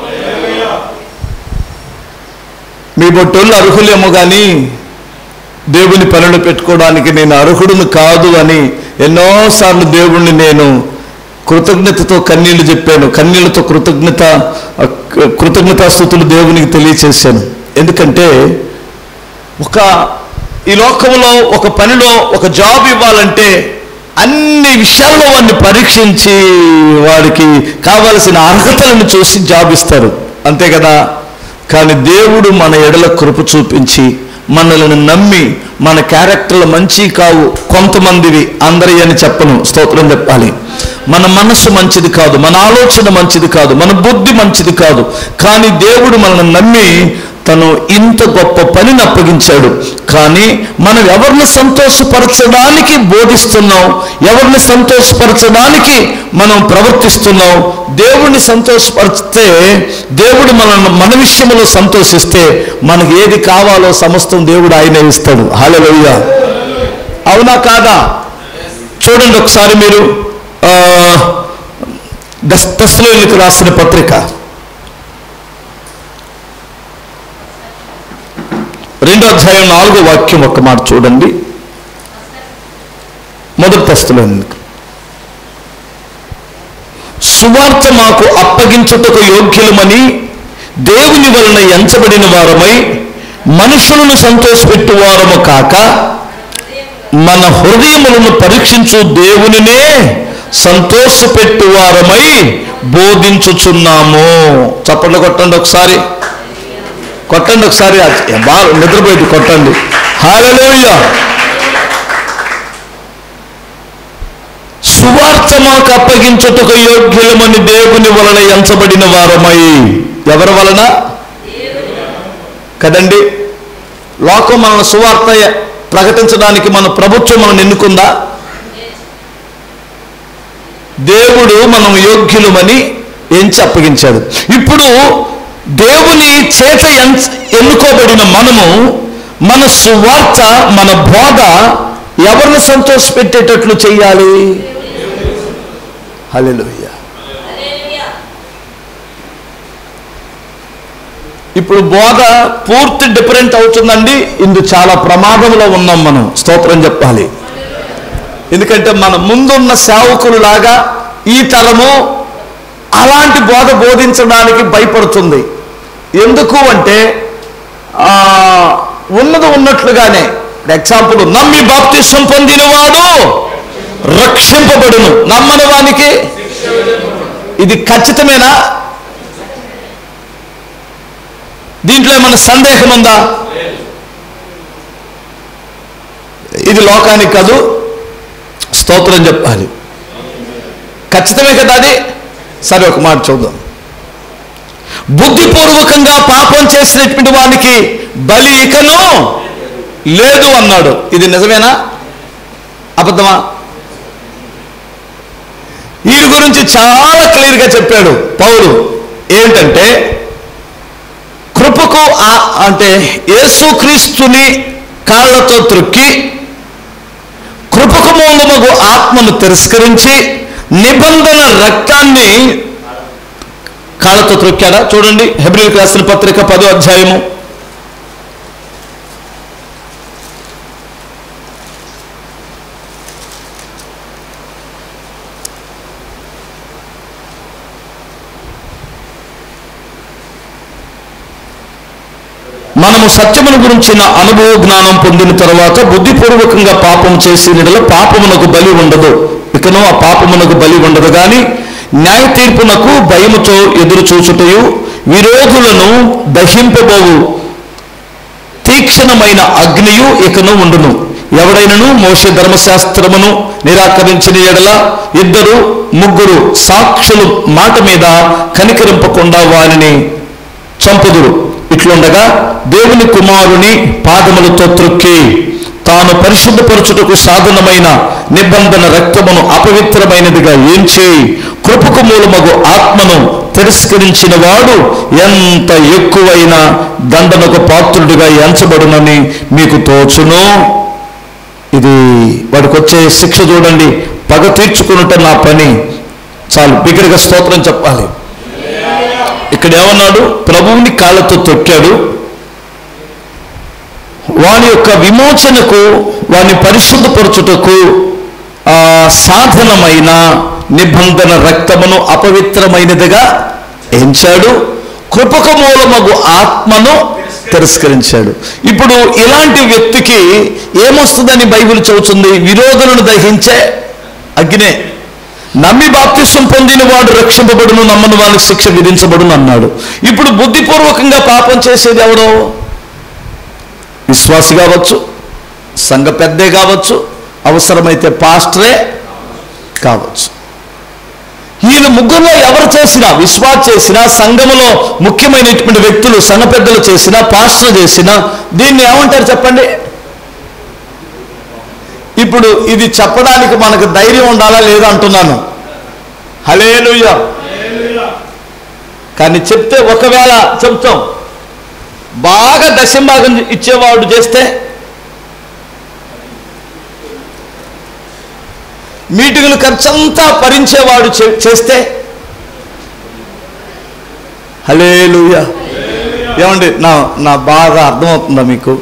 మీ బొట్టోళ్ళు అర్హులేమో కానీ దేవుని పనులు పెట్టుకోవడానికి నేను అర్హుడును కాదు అని ఎన్నోసార్లు దేవుణ్ణి నేను కృతజ్ఞతతో కన్నీళ్లు చెప్పాను. కన్నీళ్లతో కృతజ్ఞత కృతజ్ఞతాస్తుతులు దేవునికి తెలియచేశాను. ఎందుకంటే ఒక ఈ లోకంలో ఒక పనిలో ఒక జాబ్ ఇవ్వాలంటే అన్ని విషయాల్లో వాడిని పరీక్షించి వాడికి కావలసిన అర్హతలను చూసి జాబ్ ఇస్తారు. అంతే కదా? కానీ దేవుడు మన ఎడల కృప చూపించి మనల్ని నమ్మి, మన క్యారెక్టర్లు మంచి కావు కొంతమందివి, అందరి అని చెప్పను, స్తోత్రం చెప్పాలి. మన మనస్సు మంచిది కాదు, మన ఆలోచన మంచిది కాదు, మన బుద్ధి మంచిది కాదు, కానీ దేవుడు మనల్ని నమ్మి తను ఇంత గొప్ప పనిని అప్పగించాడు. కానీ మనం ఎవరిని సంతోషపరచడానికి బోధిస్తున్నాం, ఎవరిని సంతోషపరచడానికి మనం ప్రవర్తిస్తున్నాం. దేవుడిని సంతోషపరిస్తే, దేవుడు మన మన విషయంలో సంతోషిస్తే మనకి ఏది కావాలో సమస్తం దేవుడు ఆయనే ఇస్తాడు. హల్లెలూయా. అవునా కాదా? చూడండి ఒకసారి మీరు తెస్సలోనికీయులకు రాసిన పత్రిక రెండో అధ్యాయం నాలుగో వాక్యం ఒక్క మాట చూడండి. మొదటి తెస్సలోనికీయులకు, సువార్త మాకు అప్పగించుటకు యోగ్యులమని దేవుని వలన ఎంచబడిన వారమై మనుషులను సంతోషపెట్టు వారము కాక మన హృదయములను పరీక్షించు దేవునినే సంతోషపెట్టు వారమై బోధించుచున్నాము. చప్పట్లు కొట్టండి ఒకసారి, కొట్టండి ఒకసారి, బాగా నిద్రపోయి కొట్టండి. హల్లెలూయా. సువార్త మాకు అప్పగించుటకు యోగ్యులమని దేవుని వలన ఎంచబడిన వారమై. ఎవరి వలన? కదండి. లోకం మన సువార్త ప్రకటించడానికి మన ప్రభుత్వం మనం ఎన్నుకుందా? దేవుడు మనం యోగ్యులమని ఎంచి అప్పగించాడు. ఇప్పుడు దేవుని చేత ఎన్నుకోబడిన మనము మన సువార్త, మన బోధ ఎవరిని సంతోషపెట్టేటట్లు చెయ్యాలి? హల్లెలూయా. ఇప్పుడు బోధ పూర్తి డిఫరెంట్ అవుతుందండి. ఇందు చాలా ప్రమాదంలో ఉన్నాం మనం, స్తోత్రం చెప్పాలి. ఎందుకంటే మన ముందున్న సేవకులు లాగా ఈ తరము అలాంటి బోధ బోధించడానికి భయపడుతుంది. ఎందుకు అంటే ఉన్నది ఉన్నట్లుగానే, ఎగ్జాంపుల్, నమ్మి బాప్తిసం పొందినవాడు రక్షింపబడును, నమ్మని వానికి ఇది ఖచ్చితమేనా? దీంట్లో ఏమైనా సందేహం ఉందా? ఇది లోకానికి కాదు, స్తోత్రం చెప్పాలి. ఖచ్చితమే కదా అది? సరే ఒక మాట చూద్దాం. బుద్ధిపూర్వకంగా పాపం చేసినటువంటి వానికి బలి ఇకను లేదు అన్నాడు. ఇది నిజమేనా అబద్ధమా? వీరి గురించి చాలా క్లియర్గా చెప్పాడు పౌలు. ఏంటంటే కృపకు అంటే యేసుక్రీస్తుని కాళ్ళతో త్రొక్కి కృపకు మూలమగు ఆత్మను తిరస్కరించి నిబంధన రక్తాన్ని కాళ్ళతో త్రొక్కాడా? చూడండి హెబ్రీయులకు రాసిన పత్రిక పదో అధ్యాయము మనము సత్యమును గురించిన అనుభవ జ్ఞానం పొందిన తర్వాత బుద్ధిపూర్వకంగా పాపం చేసిన పాపమునకు బలి ఉండదు. ఇకను ఆ పాపమునకు బలి ఉండదు కానీ న్యాయ తీర్పునకు భయముతో ఎదురు చూచుటయు విరోధులను దహింపబోవు తీక్షణమైన అగ్నియు ఇకను ఉండును. ఎవడైనను మోషే ధర్మశాస్త్రమును నిరాకరించిన ఎడల ఇద్దరు ముగ్గురు సాక్షులు మాట మీద కనికరింపకుండా వారిని చంపుదురు. ఇట్లుండగా దేవుని కుమారుని పాదములతో త్రొక్కి తాను పరిశుద్ధపరచుటకు సాధనమైన నిబంధన రక్తమును అపవిత్రమైనదిగా ఎంచి కృపకు మూలమగు ఆత్మను తిరస్కరించిన వాడు ఎంత ఎక్కువైన దండనకు పాత్రుడిగా ఎంచబడునని మీకు తోచును. ఇది వాడికి వచ్చే శిక్ష చూడండి. పగ తీర్చుకున్నట్టు నా పని. చాలు బిగ్గరగా స్తోత్రం చెప్పాలి. ఇక్కడ ఏమన్నాడు? ప్రభువుని కాళ్ళతో తొక్కాడు. వాని యొక్క విమోచనకు వాని పరిశుద్ధపరచుటకు ఆ సాధనమైన నిబంధన రక్తమును అపవిత్రమైనదిగా ఎంచాడు. కృపకు మూలమగు ఆత్మను తిరస్కరించాడు. ఇప్పుడు ఇలాంటి వ్యక్తికి ఏమొస్తుందని బైబిల్ చెబుతుంది? విరోధులను దహించే అగ్నే. నమ్మి బాప్తిసం పొందిన వాడు రక్షింపబడును, నమ్మని వానికి శిక్ష విధించబడును అన్నాడు. ఇప్పుడు బుద్ధిపూర్వకంగా పాపం చేసేది ఎవరో? విశ్వాసి కావచ్చు, సంఘ పెద్దే కావచ్చు, అవసరమైతే పాస్టరే కావచ్చు. ఈయన ముగ్గురులో ఎవరు చేసినా, విశ్వాస చేసినా, సంఘములో ముఖ్యమైనటువంటి వ్యక్తులు సంఘ పెద్దలు చేసినా, పాస్టర్ చేసినా దీన్ని ఏమంటారు చెప్పండి? ఇప్పుడు ఇది చెప్పడానికి మనకు ధైర్యం ఉండాలా లేదా అంటున్నాను. హల్లెలూయా. కానీ చెప్తే ఒకవేళ చెప్తాం, బాగా దశంభాగం ఇచ్చేవాడు చేస్తే, మీటింగులు ఖర్చంతా భరించేవాడు చేస్తే, హల్లెలూయా. ఏమండి, నా నా బాగా అర్థమవుతుందా మీకు?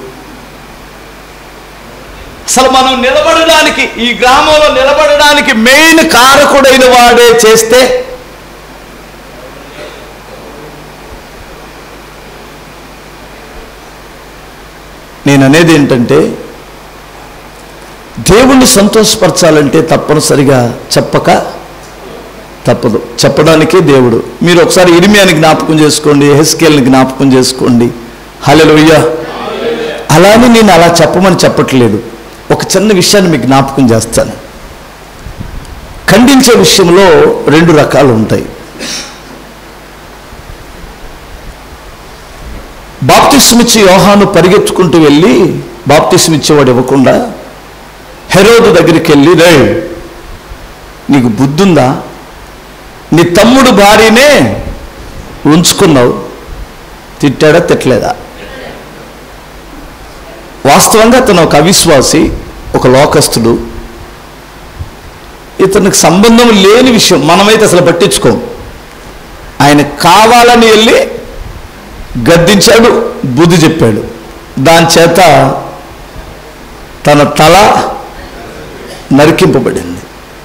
అసలు మనం నిలబడడానికి, ఈ గ్రామంలో నిలబడడానికి మెయిన్ కారకుడైన వాడే చేస్తే, నేను అనేది ఏంటంటే, దేవుణ్ణి సంతోషపరచాలంటే తప్పనిసరిగా చెప్పక తప్పదు. చెప్పడానికే దేవుడు. మీరు ఒకసారి ఇర్మియాని జ్ఞాపకం చేసుకోండి, యెహెజ్కేలుని జ్ఞాపకం చేసుకోండి. హల్లెలూయా. అలానే నేను అలా చెప్పమని చెప్పట్లేదు. ఒక చిన్న విషయాన్ని మీకు జ్ఞాపకం చేస్తాను. ఖండించే విషయంలో రెండు రకాలు ఉంటాయి. బాప్తిస్మిచ్చి యోహాను పరిగెత్తుకుంటూ వెళ్ళి బాప్తిస్మిచ్చేవాడు ఇవ్వకుండా హెరోదు దగ్గరికి వెళ్ళి, రే నీకు బుద్ధుందా? నీ తమ్ముడు భార్యనే ఉంచుకున్నావు, తిట్టాడా తిట్టలేదా? వాస్తవంగా అతను ఒక అవిశ్వాసి, ఒక లోకస్తుడు. ఇతనికి సంబంధం లేని విషయం మనమైతే అసలు పట్టించుకోం. ఆయన కావాలని వెళ్ళి గద్దించాడు, బుద్ధి చెప్పాడు. దాని చేత తన తల నరికింపబడింది.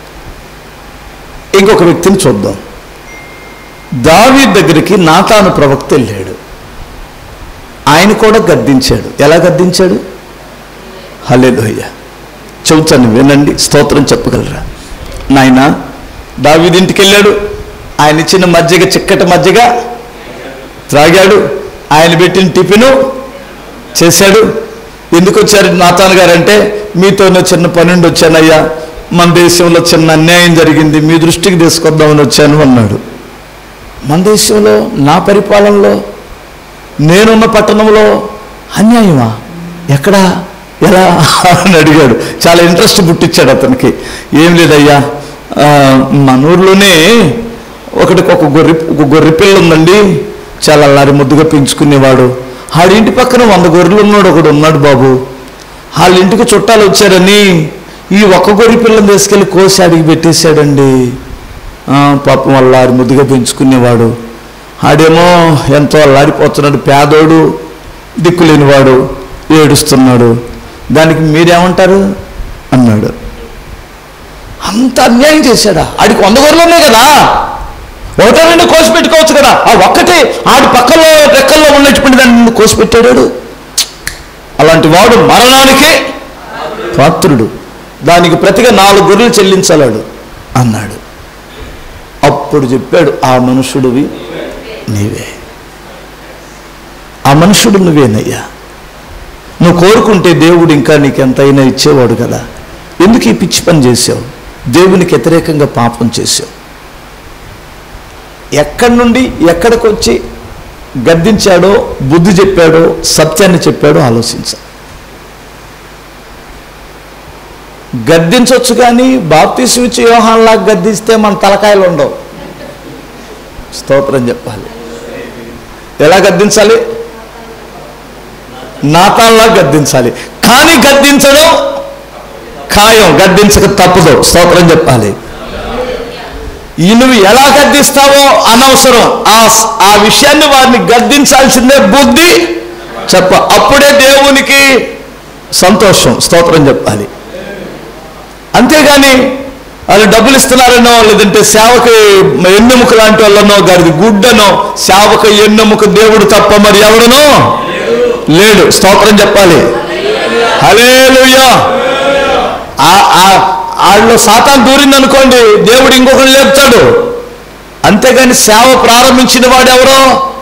ఇంకొక వ్యక్తిని చూద్దాం. దావీదు దగ్గరికి నాతాను ప్రవక్త వెళ్ళాడు. ఆయన కూడా గద్దించాడు. ఎలా గద్దించాడు? హల్లెలూయా. చెబుతాను వినండి, స్తోత్రం చెప్పగలరా? నాయన, దావీదు ఇంటికి వెళ్ళాడు. ఆయన ఇచ్చిన మజ్జిగ, చిక్కటి మజ్జిగ త్రాగాడు. ఆయన పెట్టిన టిఫిను చేశాడు. ఎందుకు వచ్చారు నాతాను గారు అంటే, మీతోనే చిన్న పని నుండి వచ్చానయ్యా, మన దేశంలో చిన్న అన్యాయం జరిగింది, మీ దృష్టికి తీసుకొద్దామని వచ్చాను అన్నాడు. మన దేశంలో, నా పరిపాలనలో, నేనున్న పట్టణంలో అన్యాయమా? ఎక్కడా? ఎలా అని అడిగాడు. చాలా ఇంట్రెస్ట్ పుట్టించాడు అతనికి. ఏం లేదయ్యా, మన ఊర్లోనే ఒకటికి ఒక గొర్రె ఒక గొర్రె పిల్ల ఉందండి, చాలా అల్లారి ముద్దుగా పెంచుకునేవాడు. ఆడి ఇంటి పక్కన వంద గొర్రెలు ఉన్నాడు ఒకడు ఉన్నాడు బాబు. వాళ్ళ ఇంటికి చుట్టాలు వచ్చారని ఈ ఒక్క గొర్రె పిల్లని తీసుకెళ్ళి కోసి అడిగి పెట్టేశాడండి. పాపం అల్లారి ముద్దుగా పెంచుకునేవాడు. ఆడేమో ఎంతో అల్లాడిపోతున్నాడు, పేదోడు, దిక్కులేనివాడు, ఏడుస్తున్నాడు. దానికి మీరేమంటారు అన్నాడు. అంత అన్యాయం చేశాడా? ఆడికి వంద గొర్రెలు ఉన్నాయి కదా, ఒకటో రెండు కోసి పెట్టుకోవచ్చు కదా. ఆ ఒక్కటే ఆడి పక్కలో రెక్కల్లో ఉన్నటువంటి దాన్ని కోసి పెట్టాడు. అలాంటి వాడు మరణానికే పాత్రుడు, దానికి ప్రతిగా నాలుగు గొర్రెలు చెల్లించాలాడు అన్నాడు. అప్పుడు చెప్పాడు, ఆ మనుషుడివి నీవే, ఆ మనుషుడు నువ్వేనయ్యా. నువ్వు కోరుకుంటే దేవుడు ఇంకా నీకు ఎంతైనా ఇచ్చేవాడు కదా, ఎందుకు ఈ పిచ్చి పని చేసావు? దేవునికి వ్యతిరేకంగా పాపం చేసావు. ఎక్కడి నుండి ఎక్కడికి వచ్చి గద్దించాడో, బుద్ధి చెప్పాడో, సత్యాన్ని చెప్పాడో ఆలోచించాలి. గద్దించవచ్చు కానీ బాప్తీసం ఇచ్చి యోహాన్లాగా గద్దిస్తే మన తలకాయలు ఉండవు. స్తోత్రం చెప్పాలి. ఎలా గద్దించాలి? నాతాల్లా గద్దించాలి. కానీ గద్దించడం ఖాయం, గద్దించక తప్పదు. స్తోత్రం చెప్పాలి. ఈ నువ్వు ఎలా గద్దిస్తావో అనవసరం, ఆ ఆ విషయాన్ని వారిని గద్దించాల్సిందే బుద్ధి చెప్ప, అప్పుడే దేవునికి సంతోషం. స్తోత్రం చెప్పాలి. అంతేగాని వాళ్ళు డబ్బులు ఇస్తున్నారనో, లేదంటే సేవకి ఎన్నెముక లాంటి వాళ్ళనో, గారిది గుడ్డనో, సేవక ఎన్నెముక దేవుడు తప్ప మరి ఎవడనో లేడు. స్తోత్రం చెప్పాలి. హల్లెలూయా. వాళ్ళు సాతాను దూరింది అనుకోండి, దేవుడు ఇంకొకరు లేపుతాడు. అంతేగాని సేవ ప్రారంభించిన వాడు ఎవరో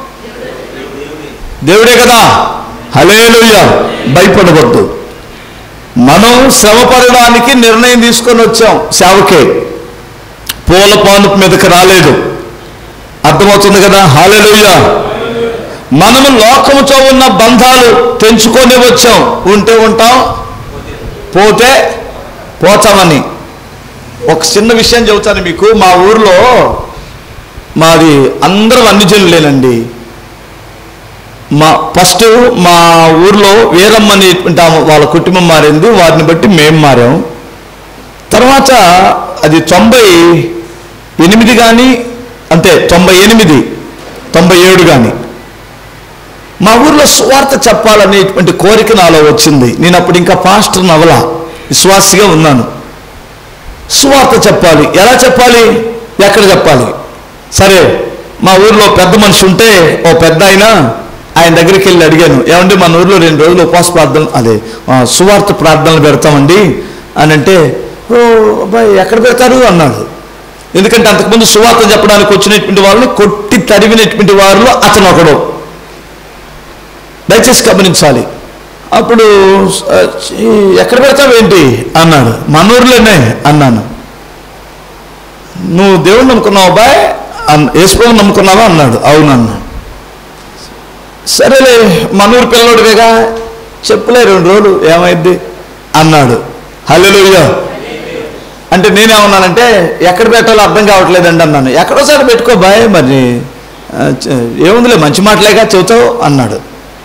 దేవుడే కదా. హల్లెలూయా. భయపడవద్దు. మనం శ్రమ పడడానికి నిర్ణయం తీసుకొని వచ్చాం సేవకే, పూల పానుపు మీదకి రాలేదు. అర్థమవుతుంది కదా. హల్లెలూయా. మనము లోకముతో ఉన్న బంధాలు తెంచుకొని వచ్చాం. ఉంటే ఉంటాం, పోతే పోతామని. ఒక చిన్న విషయం చెబుతాను మీకు. మా ఊర్లో, మాది అందరం అన్ని జనులేనండి. మా ఫస్ట్ మా ఊర్లో వీరమ్మని వాళ్ళ కుటుంబం మారింది, వారిని బట్టి మేము మారాం. తర్వాత అది తొంభై ఎనిమిది కానీ అంతే, తొంభై ఎనిమిది తొంభై ఏడు కానీ మా ఊర్లో సువార్త చెప్పాలనేటువంటి కోరిక నాలో వచ్చింది. నేను అప్పుడు ఇంకా పాస్టర్ నవల విశ్వాసిగా ఉన్నాను. సువార్త చెప్పాలి. ఎలా చెప్పాలి? ఎక్కడ చెప్పాలి? సరే, మా ఊర్లో పెద్ద మనిషి ఉంటే, ఓ పెద్ద ఆయన, ఆయన దగ్గరికి వెళ్ళి అడిగాను, ఏమంటే మన ఊర్లో రెండు రోజులు ఉపవాస ప్రార్థన, అదే సువార్త ప్రార్థనలు పెడతామండి అని అంటే, ఓ అబ్బాయి ఎక్కడ పెడతారు అన్నాడు. ఎందుకంటే అంతకుముందు సువార్త చెప్పడానికి వచ్చినటువంటి వాళ్ళని కొట్టి తరివినటువంటి వారిలో అతను ఒకడు. దయచేసి గమనించాలి. అప్పుడు ఎక్కడ పెడతావేంటి అన్నాడు. మన ఊర్లోనే అన్నాను. నువ్వు దేవుడు నమ్ముకున్నావు అబ్బాయి, యేసుప్రభువుని నమ్ముకున్నావా అన్నాడు. అవునన్నా. సరేలే, మన ఊరు పిల్లడివేగా, చెప్పులే రెండు రోజులు ఏమైంది అన్నాడు. హల్లెలూయా. అంటే నేనేమన్నానంటే, ఎక్కడ పెట్టాలో అర్థం కావట్లేదండి అన్నాను. ఎక్కడోసారి పెట్టుకో బాయ్, మరి ఏముందిలే మంచి మాటలేగా చెబుతావు అన్నాడు.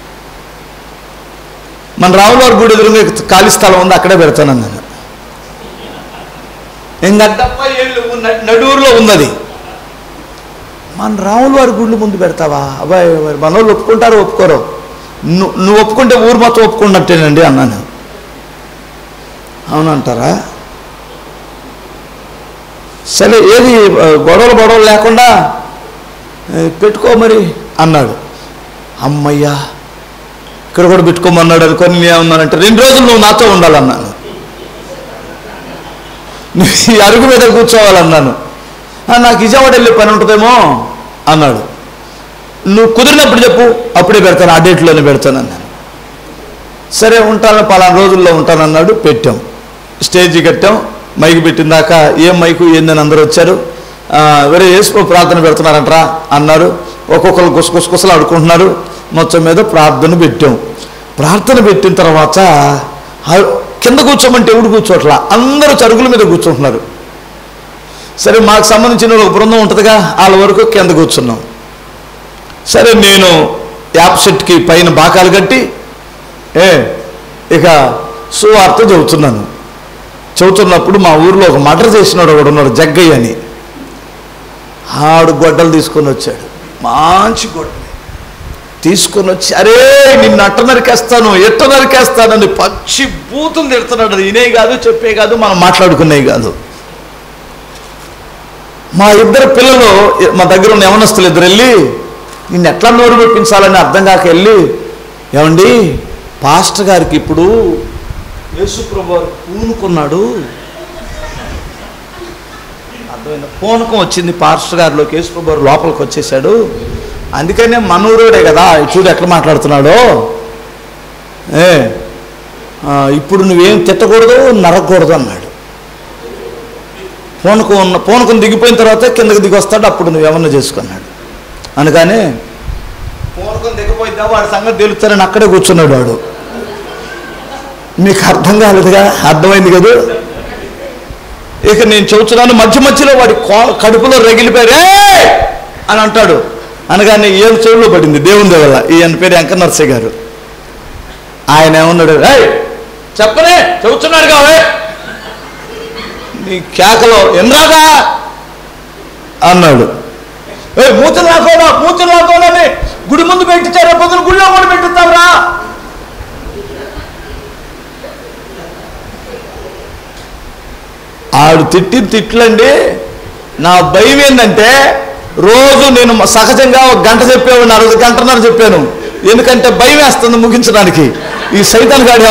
మన రావులవారి గుడి ఎదురుగా ఖాళీ స్థలం ఉంది, అక్కడే పెడతానన్నాను. ఇంకట్టప్ప ఏళ్ళు నడూరులో ఉన్నది. మన రావులవారి గుళ్ళు ముందు పెడతావా అబ్బాయి? మన వాళ్ళు ఒప్పుకుంటారు ఒప్పుకోరు? నువ్వు నువ్వు ఒప్పుకుంటే ఊరు మొత్తం ఒప్పుకున్నట్టేనండి అన్నాను. అవునంటారా? సరే, ఏది గొడవలు గొడవలు లేకుండా పెట్టుకో మరి అన్నాడు. అమ్మయ్యా, ఇక్కడ కూడా పెట్టుకోమన్నాడు అనుకొని నేనేమన్నానంటే, రెండు రోజులు నువ్వు నాతో ఉండాలన్నాను. ఈ అరుగు మీద కూర్చోవాలన్నాను. నాకు విజయవాడ వెళ్ళే పని ఉంటుందేమో అన్నాడు. నువ్వు కుదిరినప్పుడు చెప్పు, అప్పుడే పెడతాను, ఆ డేట్లోనే పెడతాను అన్నాను. సరే ఉంటాను, పలానా రోజుల్లో ఉంటానన్నాడు. పెట్టాం, స్టేజీ కట్టాం, మైకు పెట్టిన దాకా ఏం మైకు ఏందని అందరూ వచ్చారు. వేరే యేసు ప్రార్థన పెడుతున్నారంటరా అన్నారు. ఒక్కొక్కరు గుసగుసగుసలు ఆడుకుంటున్నారు. మొత్తం మీద ప్రార్థన పెట్టాం. ప్రార్థన పెట్టిన తర్వాత కింద కూర్చోమంటే ఎవడు కూర్చోట్లా, అందరూ చరుగుల మీద కూర్చుంటున్నారు. సరే, మాకు సంబంధించిన ఒక బృందం ఉంటుందిగా, వాళ్ళ వరకు కింద కూర్చున్నాం. సరే, నేను యాప్ సెట్కి పైన బాకాలు కట్టి ఏ ఇక సువార్త చెబుతున్నాను. చెబుతున్నప్పుడు మా ఊర్లో ఒక మర్డర్ చేసినాడు ఒకడు ఉన్నాడు, జగ్గయ్య అని. ఆడు గొడ్డలు తీసుకొని వచ్చాడు, మంచి గొడ్డలు తీసుకొని వచ్చి, అరే నిన్ను అట్ట నరికేస్తాను, ఎట్ట నరికేస్తానని పచ్చి బూతులు తిడుతున్నాడు. అది ఇనే కాదు, చెప్పే కాదు, మనం మాట్లాడుకునేవి కాదు. మా ఇద్దరు పిల్లలు, మా దగ్గర ఉన్న యవనస్తులు ఇద్దరు వెళ్ళి, నిన్ను ఎట్లా నోరు మెప్పించాలని అర్థం కాక వెళ్ళి, ఏమండి పాస్టర్ గారికి ఇప్పుడు యేసుప్రభు వారు పూనుకున్నాడు, అర్థమైందా? పూనకం వచ్చింది పాస్టర్ గారిలోకి, యేసుప్రభు వారు లోపలికి వచ్చేసాడు. అందుకనే మనూరుడే కదా, చూడు ఎట్లా మాట్లాడుతున్నాడో. ఏ ఇప్పుడు నువ్వేం తిట్టకూడదు, నరకూడదు అన్నాడు. పూనకం ఉన్న పూనకం దిగిపోయిన తర్వాత కిందకి దిగి వస్తాడు, అప్పుడు నువ్వేమన్నా చేసుకున్నాడు. అనగానే పూనకం దిగిపోయిందా వాడి సంగతి తెలుస్తారని అక్కడే కూర్చున్నాడు వాడు. మీకు అర్థం కాలేదుగా? అర్థమైంది కదా? ఇక నేను చెబుతున్నాను, మధ్య మధ్యలో వాడి కడుపులో రగిలిపోయారే అని అంటాడు. అనగానే ఏం చెవుల్లో పడింది దేవుని వల్ల. ఈయన పేరు వెంకట నరసయ్య గారు. ఆయన ఏమన్నాడు, చెప్పనే చెబుతున్నాడు కావే నీ కేకలో ఎన్రాగా అన్నాడు. ఏ మూతలు రాకోడా మూతలు రాకోడని గుడి ముందు పెట్టించారా, పొద్దున గుడిలో కూడా పెట్టిస్తావురా. ఆడు తిట్టి తిట్లండి. నా భయం ఏంటంటే రోజు నేను సహజంగా ఒక గంట చెప్పేవాడిని, అరవై గంటన్నర చెప్పాను. ఎందుకంటే భయం వేస్తుంది ముగించడానికి. ఈ సైతాన్ గాడు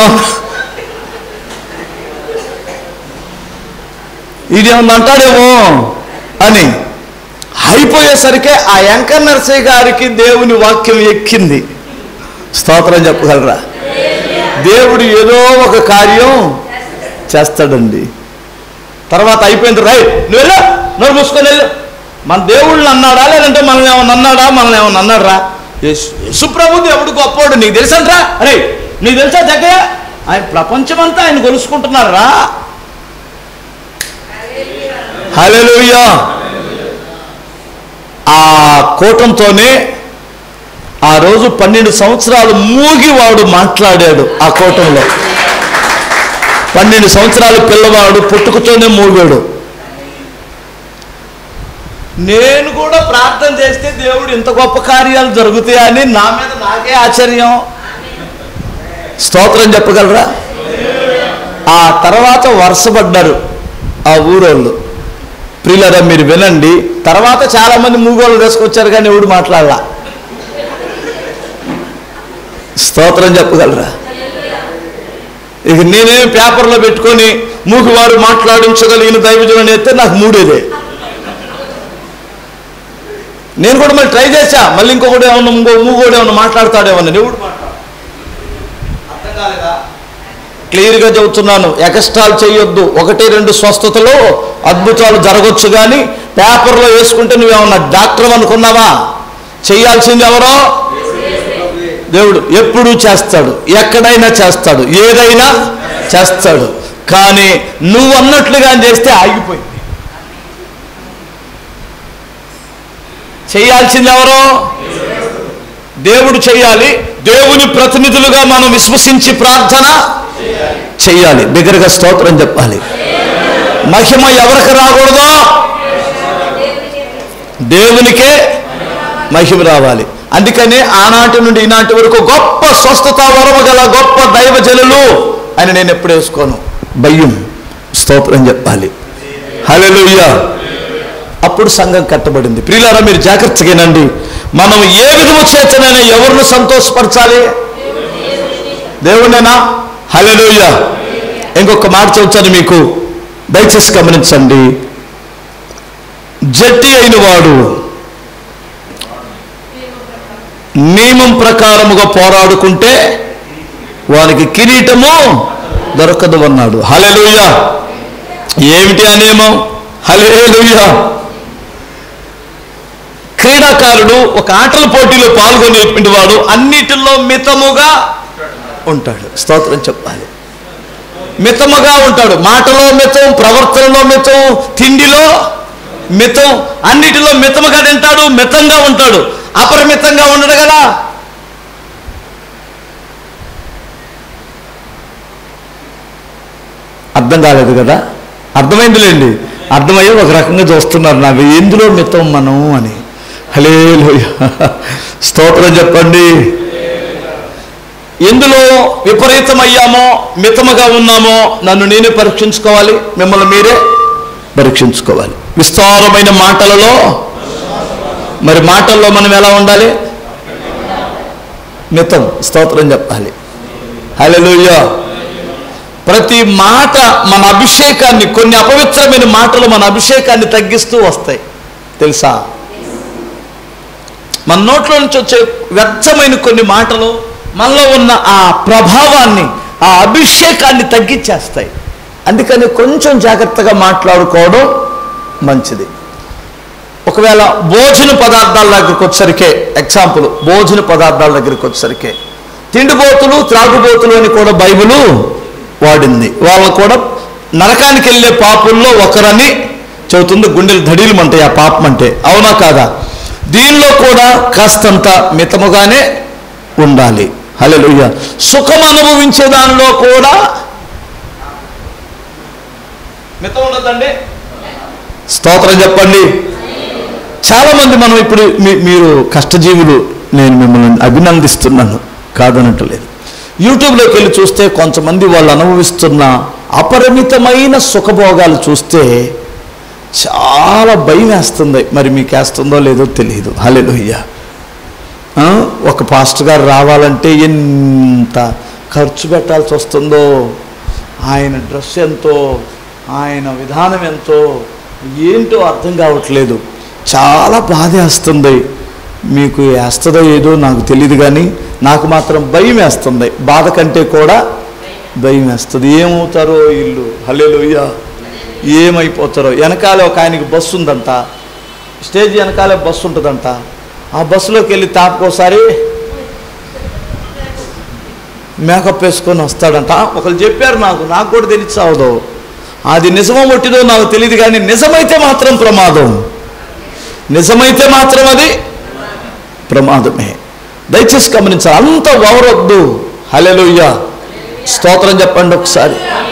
ఇదేమన్నా అంటాడేమో అని అయిపోయేసరికి ఆ వెంకట నరసయ్య గారికి దేవుని వాక్యం ఎక్కింది. స్తోత్రం చెప్పగలరా? దేవుడు ఏదో ఒక కార్యం చేస్తాడండి. తర్వాత అయిపోయింది, రై నువ్వు వెళ్ళు, నోరు మూసుకొని వెళ్ళు. మన దేవుళ్ళని అన్నాడా లేదంటే మనల్ని ఏమన్నా అన్నాడా? మనల్ని ఏమన్నా అన్నాడా? యేసుప్రభు దేవుడు గొప్పోడు, నీకు తెలుసంట్రా? అరే నీకు తెలుసా జగ్గయ్య? ఆయన ప్రపంచమంతా ఆయన కొలుసుకుంటున్నారా? హల్లెలూయా. ఆ కూటంతోనే ఆ రోజు పన్నెండు సంవత్సరాలు మూగి వాడు మాట్లాడాడు. ఆ కూటంలో పన్నెండు సంవత్సరాలు పిల్లవాడు పుట్టుకతోనే మూగాడు. నేను కూడా ప్రార్థన చేస్తే దేవుడు ఇంత గొప్ప కార్యాలు జరుగుతాయని నా మీద నాకే ఆశ్చర్యం. స్తోత్రం చెప్పగలరా? ఆ తర్వాత వరుసపడ్డారు ఆ ఊరోళ్ళు. ప్రియులారా మీరు వినండి, తర్వాత చాలా మంది మూగోళ్ళు వేసుకొచ్చారు కానీ ఎవడు మాట్లాడలా. స్తోత్రం చెప్పగలరా? ఇక నేనేం పేపర్లో పెట్టుకొని మూగివారు మాట్లాడించగలిగిన దైవజనుని అయితే నాకు మూడేదే. నేను కూడా మళ్ళీ ట్రై చేశా, మళ్ళీ ఇంకొకటి ఏమన్నా ఇంకో మూగోడు ఏమన్నా మాట్లాడతాడేమన్నా. ఎవడు మాట్లాడు అర్థం కాలేదా? క్లియర్గా చెబుతున్నాను, ఎక్స్ట్రాలు చేయొద్దు. ఒకటి రెండు స్వస్థతలు అద్భుతాలు జరగవచ్చు కానీ పేపర్లో వేసుకుంటే నువ్వేమన్నా డాక్టర్ అనుకున్నావా? చేయాల్సింది ఎవరో దేవుడు. ఎప్పుడూ చేస్తాడు, ఎక్కడైనా చేస్తాడు, ఏదైనా చేస్తాడు. కానీ నువ్వు అన్నట్లుగా చేస్తే ఆగిపోయింది. చేయాల్సింది ఎవరో దేవుడు చేయాలి. దేవుని ప్రతినిధులుగా మనం విశ్వసించి ప్రార్థన చెయ్యాలి. దగ్గరగా స్తోత్రం చెప్పాలి. మహిమ ఎవరికి రాకూడదో దేవునికే మహిమ రావాలి. అందుకనే ఆనాటి నుండి ఈనాటి వరకు గొప్ప స్వస్థత వరము గల గొప్ప దైవజనులు అని నేను ఎప్పుడు వేసుకోను. భయం. స్తోత్రం చెప్పాలి. హల్లెలూయా. అప్పుడు సంఘం కట్టబడింది. ప్రియులారా మీరు జాగ్రత్తగానండి. మనం ఏ విధము చేతనైనా ఎవరిని సంతోషపరచాలి? దేవునేనా? హల్లెలూయా. ఇంకొక మాట చెబుతాను మీకు, దయచేసి గమనించండి. జట్టి అయిన వాడు నియమం ప్రకారముగా పోరాడుకుంటే వానికి కిరీటము దొరకదు అన్నాడు. హల్లెలూయా. ఏమిటి ఆ నియమం? హల్లెలూయా. క్రీడాకారుడు ఒక ఆటల పోటీలో పాల్గొనేటువంటి వాడు అన్నిటిలో మితముగా ఉంటాడు. స్తోత్రం చెప్పాలి. మితముగా ఉంటాడు. మాటలో మితం, ప్రవర్తనలో మితం, తిండిలో మితం, అన్నిటిలో మితముగా తింటాడు, మితంగా ఉంటాడు. అపరిమితంగా ఉండడు కదా. అర్థం కాలేదు కదా? అర్థమైందిలేండి. అర్థమయ్యే ఒక రకంగా చూస్తున్నారు నాకు ఎందులో మితం మనం అని. హల్లెలూయా. స్తోత్రం చెప్పండి. ఎందులో విపరీతమయ్యామో మితముగా ఉన్నామో నన్ను నేనే పరీక్షించుకోవాలి, మిమ్మల్ని మీరే పరీక్షించుకోవాలి. విస్తారమైన మాటలలో, మరి మాటల్లో మనం ఎలా ఉండాలి? మితం. స్తోత్రం చెప్పాలి. హల్లెలూయా. ప్రతి మాట మన అభిషేకాన్ని, కొన్ని అపవిత్రమైన మాటలు మన అభిషేకాన్ని తగ్గిస్తూ వస్తాయి తెలుసా. మన నోట్లో నుంచి వచ్చే వ్యర్థమైన కొన్ని మాటలు మనలో ఉన్న ఆ ప్రభావాన్ని, ఆ అభిషేకాన్ని తగ్గించేస్తాయి. అందుకని కొంచెం జాగ్రత్తగా మాట్లాడుకోవడం మంచిది. ఒకవేళ భోజన పదార్థాల దగ్గరికి వచ్చేసరికే, ఎగ్జాంపుల్ భోజన పదార్థాల దగ్గరికి వచ్చేసరికే తిండిబోతులు త్రాగుబోతులు అని కూడా బైబిలు వాడింది. వాళ్ళు కూడా నరకానికి వెళ్ళే పాపుల్లో ఒకరని చెబుతుంది. గుండెలు ధడీలమంటాయి ఆ పాపం అంటే, అవునా కాదా? దీనిలో కూడా కాస్తంత మితముగానే ఉండాలి. హల్లెలూయా. సుఖం అనుభవించే దానిలో కూడా మితం ఉండదండి. స్తోత్రం చెప్పండి. చాలామంది మనం ఇప్పుడు మీరు కష్టజీవులు, నేను మిమ్మల్ని అభినందిస్తున్నాను, కాదనట్లేదు. యూట్యూబ్లోకి వెళ్ళి చూస్తే కొంతమంది వాళ్ళు అనుభవిస్తున్న అపరిమితమైన సుఖభోగాలు చూస్తే చాలా భయం వేస్తుంది. మరి మీకు వేస్తుందో లేదో తెలియదు. హల్లెలూయా. ఒక పాస్టర్ గారు రావాలంటే ఎంత ఖర్చు పెట్టాల్సి వస్తుందో, ఆయన డ్రెస్ ఎంతో, ఆయన విధానం ఎంతో, ఏంటో అర్థం కావట్లేదు. చాలా బాధ వేస్తుంది. మీకు వేస్తుందో ఏదో నాకు తెలియదు, కానీ నాకు మాత్రం భయం వేస్తుంది. బాధ కంటే కూడా భయం వేస్తుంది. ఏమవుతారో వీళ్ళు, హల్లెలూయా, ఏమైపోతారో. వెనకాలే ఒక ఆయనకి బస్సు ఉందంట, స్టేజ్ వెనకాలే బస్సు ఉంటుందంట. ఆ బస్సులోకి వెళ్ళి తాపకోసారి మేకప్ వేసుకొని వస్తాడంట. ఒకరు చెప్పారు నాకు, నాకు కూడా తెలిసావదో, అది నిజమో మొట్టిదో నాకు తెలియదు, కానీ నిజమైతే మాత్రం ప్రమాదం, నిజమైతే మాత్రం అది ప్రమాదమే. దయచేసి గమనించాలి, అంత ఓవరొద్దు. హల్లెలూయా. స్తోత్రం చెప్పండి ఒకసారి.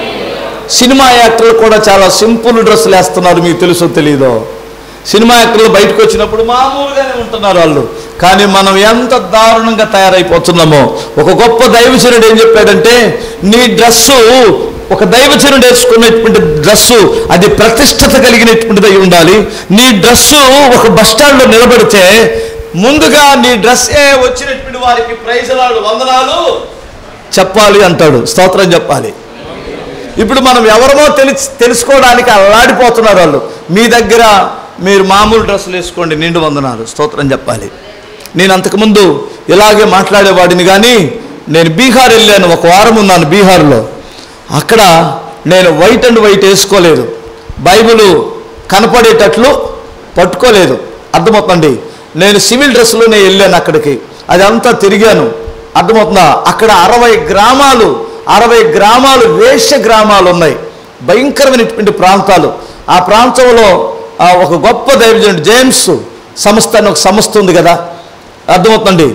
సినిమా యాక్టర్లు కూడా చాలా సింపుల్ డ్రెస్సులు వేస్తున్నారు, మీకు తెలుసో తెలీదో. సినిమా యాక్టర్లు బయటకు వచ్చినప్పుడు మామూలుగానే ఉంటున్నారు వాళ్ళు, కానీ మనం ఎంత దారుణంగా తయారైపోతున్నామో. ఒక గొప్ప దైవజనుడు ఏం చెప్పాడంటే, నీ డ్రెస్సు, ఒక దైవజనుడు వేసుకునేటువంటి డ్రెస్సు అది ప్రతిష్టత కలిగినటువంటిది అయి ఉండాలి. నీ డ్రెస్సు ఒక బస్ స్టాండ్లో నిలబడితే ముందుగా నీ డ్రెస్సే వచ్చినటువంటి వారికి ప్రైజులాలు, వందనాలు చెప్పాలి అంటాడు. స్తోత్రం చెప్పాలి. ఇప్పుడు మనం ఎవరమో తెలిసి తెలుసుకోవడానికి అల్లాడిపోతున్నారు వాళ్ళు. మీ దగ్గర మీరు మామూలు డ్రెస్సులు వేసుకోండి, నిండు వందనాలు, స్తోత్రం చెప్పాలి. నేను అంతకుముందు ఇలాగే మాట్లాడేవాడిని, కానీ నేను బీహార్ వెళ్ళాను, ఒక వారం ఉన్నాను బీహార్లో. అక్కడ నేను వైట్ అండ్ వైట్ వేసుకోలేదు, బైబిల్ కనపడేటట్లు పట్టుకోలేదు. అర్థమవుతుందండి. నేను సివిల్ డ్రెస్సులోనే వెళ్ళాను అక్కడికి, అదంతా తిరిగాను. అర్థమవుతుందా? అక్కడ అరవై గ్రామాలు అరవై గ్రామాలు వేశ్య గ్రామాలు ఉన్నాయి, భయంకరమైనటువంటి ప్రాంతాలు. ఆ ప్రాంతంలో ఒక గొప్ప దైవజనుడు జేమ్స్ సంస్థ అని ఒక సంస్థ ఉంది కదా, అర్థమవుతుందండి.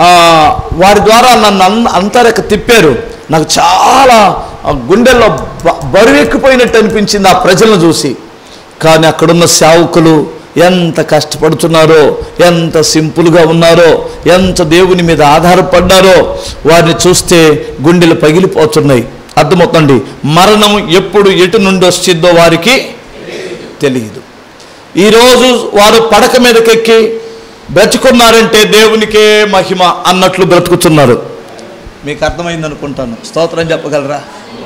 వారి ద్వారా నన్ను అంతరెక్క తిప్పారు. నాకు చాలా గుండెల్లో బరువెక్కిపోయినట్టు అనిపించింది ఆ ప్రజలను చూసి. కానీ అక్కడున్న సేవకులు ఎంత కష్టపడుతున్నారో, ఎంత సింపుల్గా ఉన్నారో, ఎంత దేవుని మీద ఆధారపడ్డారో వారిని చూస్తే గుండెలు పగిలిపోతున్నాయి. అర్థమవుతుంది. మరణం ఎప్పుడు ఎటు నుండి వచ్చిందో వారికి తెలియదు. ఈరోజు వారు పడక మీదకెక్కి బ్రతుకున్నారంటే దేవునికే మహిమ అన్నట్లు బ్రతుకుతున్నారు. మీకు అర్థమైంది అనుకుంటాను. స్తోత్రం చెప్పగలరా?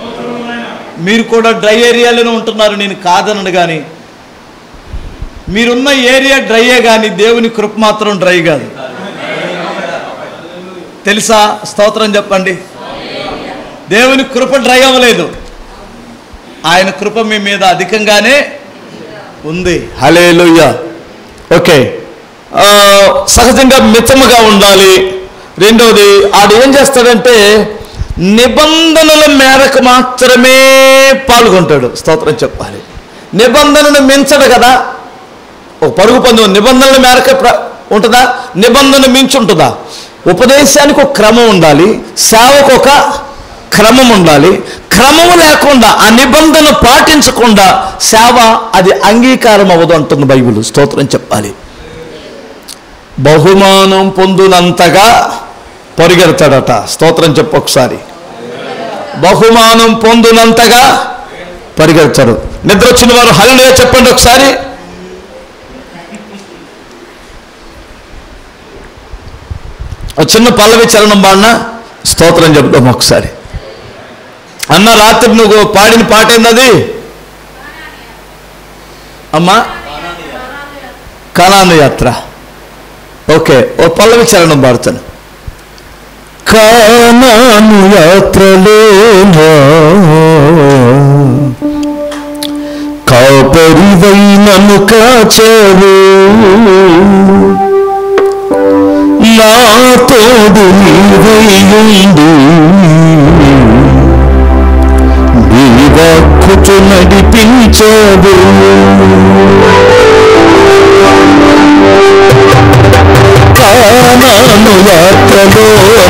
మీరు కూడా డ్రై ఏరియాలోనే ఉంటున్నారు, నేను కాదనను, కానీ మీరున్న ఏరియా డ్రైయే, కానీ దేవుని కృప మాత్రం డ్రై కాదు, తెలుసా? స్తోత్రం చెప్పండి. దేవుని కృప డ్రై అవ్వలేదు, ఆయన కృప మీ మీద అధికంగానే ఉంది. హల్లెలూయా. ఓకే, సహజంగా మితముగా ఉండాలి. రెండవది, ఆడు ఏం చేస్తాడంటే నిబంధనల మేరకు మాత్రమే పాల్గొంటాడు. స్తోత్రం చెప్పాలి. నిబంధనను మించడు కదా. ఒక పరుగు పందెం నిబంధనల మేరకు ఉంటుందా? నిబంధన మించి ఉంటుందా? ఉపదేశానికి ఒక క్రమం ఉండాలి, సేవకు ఒక క్రమం ఉండాలి. క్రమం లేకుండా ఆ నిబంధన పాటించకుండా సేవ అది అంగీకారం అవ్వదు అంటుంది బైబిల్. స్తోత్రం చెప్పాలి. బహుమానం పొందునంతగా పరిగెడతాడట. స్తోత్రం చెప్పు ఒకసారి. బహుమానం పొందునంతగా పరిగెడతాడు. నిద్ర వచ్చిన వారు హల్లెలూయా చెప్పండి ఒకసారి. చిన్న పల్లవి చరణం బాడిన స్తోత్రం చెప్తాం ఒకసారి. అన్న రాత్రి నువ్వు పాడిన పాట ఏందది అమ్మా? కానాను యాత్ర. ఓకే, ఓ పల్లవి చరణం పాడుతాను. కానాను యాత్రలో కాపరివై నన్ను కాచావు, నా తోడు నీవైయుండి నీ వాక్కుతో నడిపించావు. కానాను యాత్రలో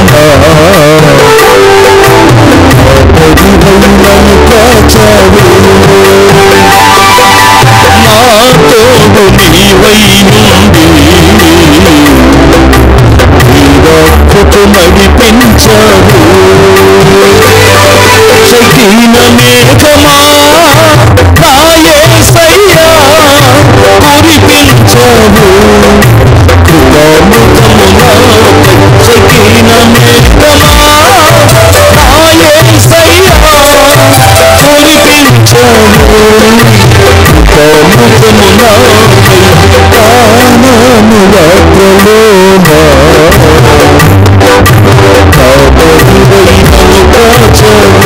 కాపరివై నన్ను కాచావు, నా తోడు నీవైయుండి నీవాక్కుతో నడిపించావు. శకీన మేఘమా నా యేసయ్యా కురిపించావు, కృపామృతమునా శకీన మేఘమా నా యేసయ్యా కురిపించావు, కృపామృతమునా కానాను యాత్రలోనా కాపరివై నన్ను కాచావు.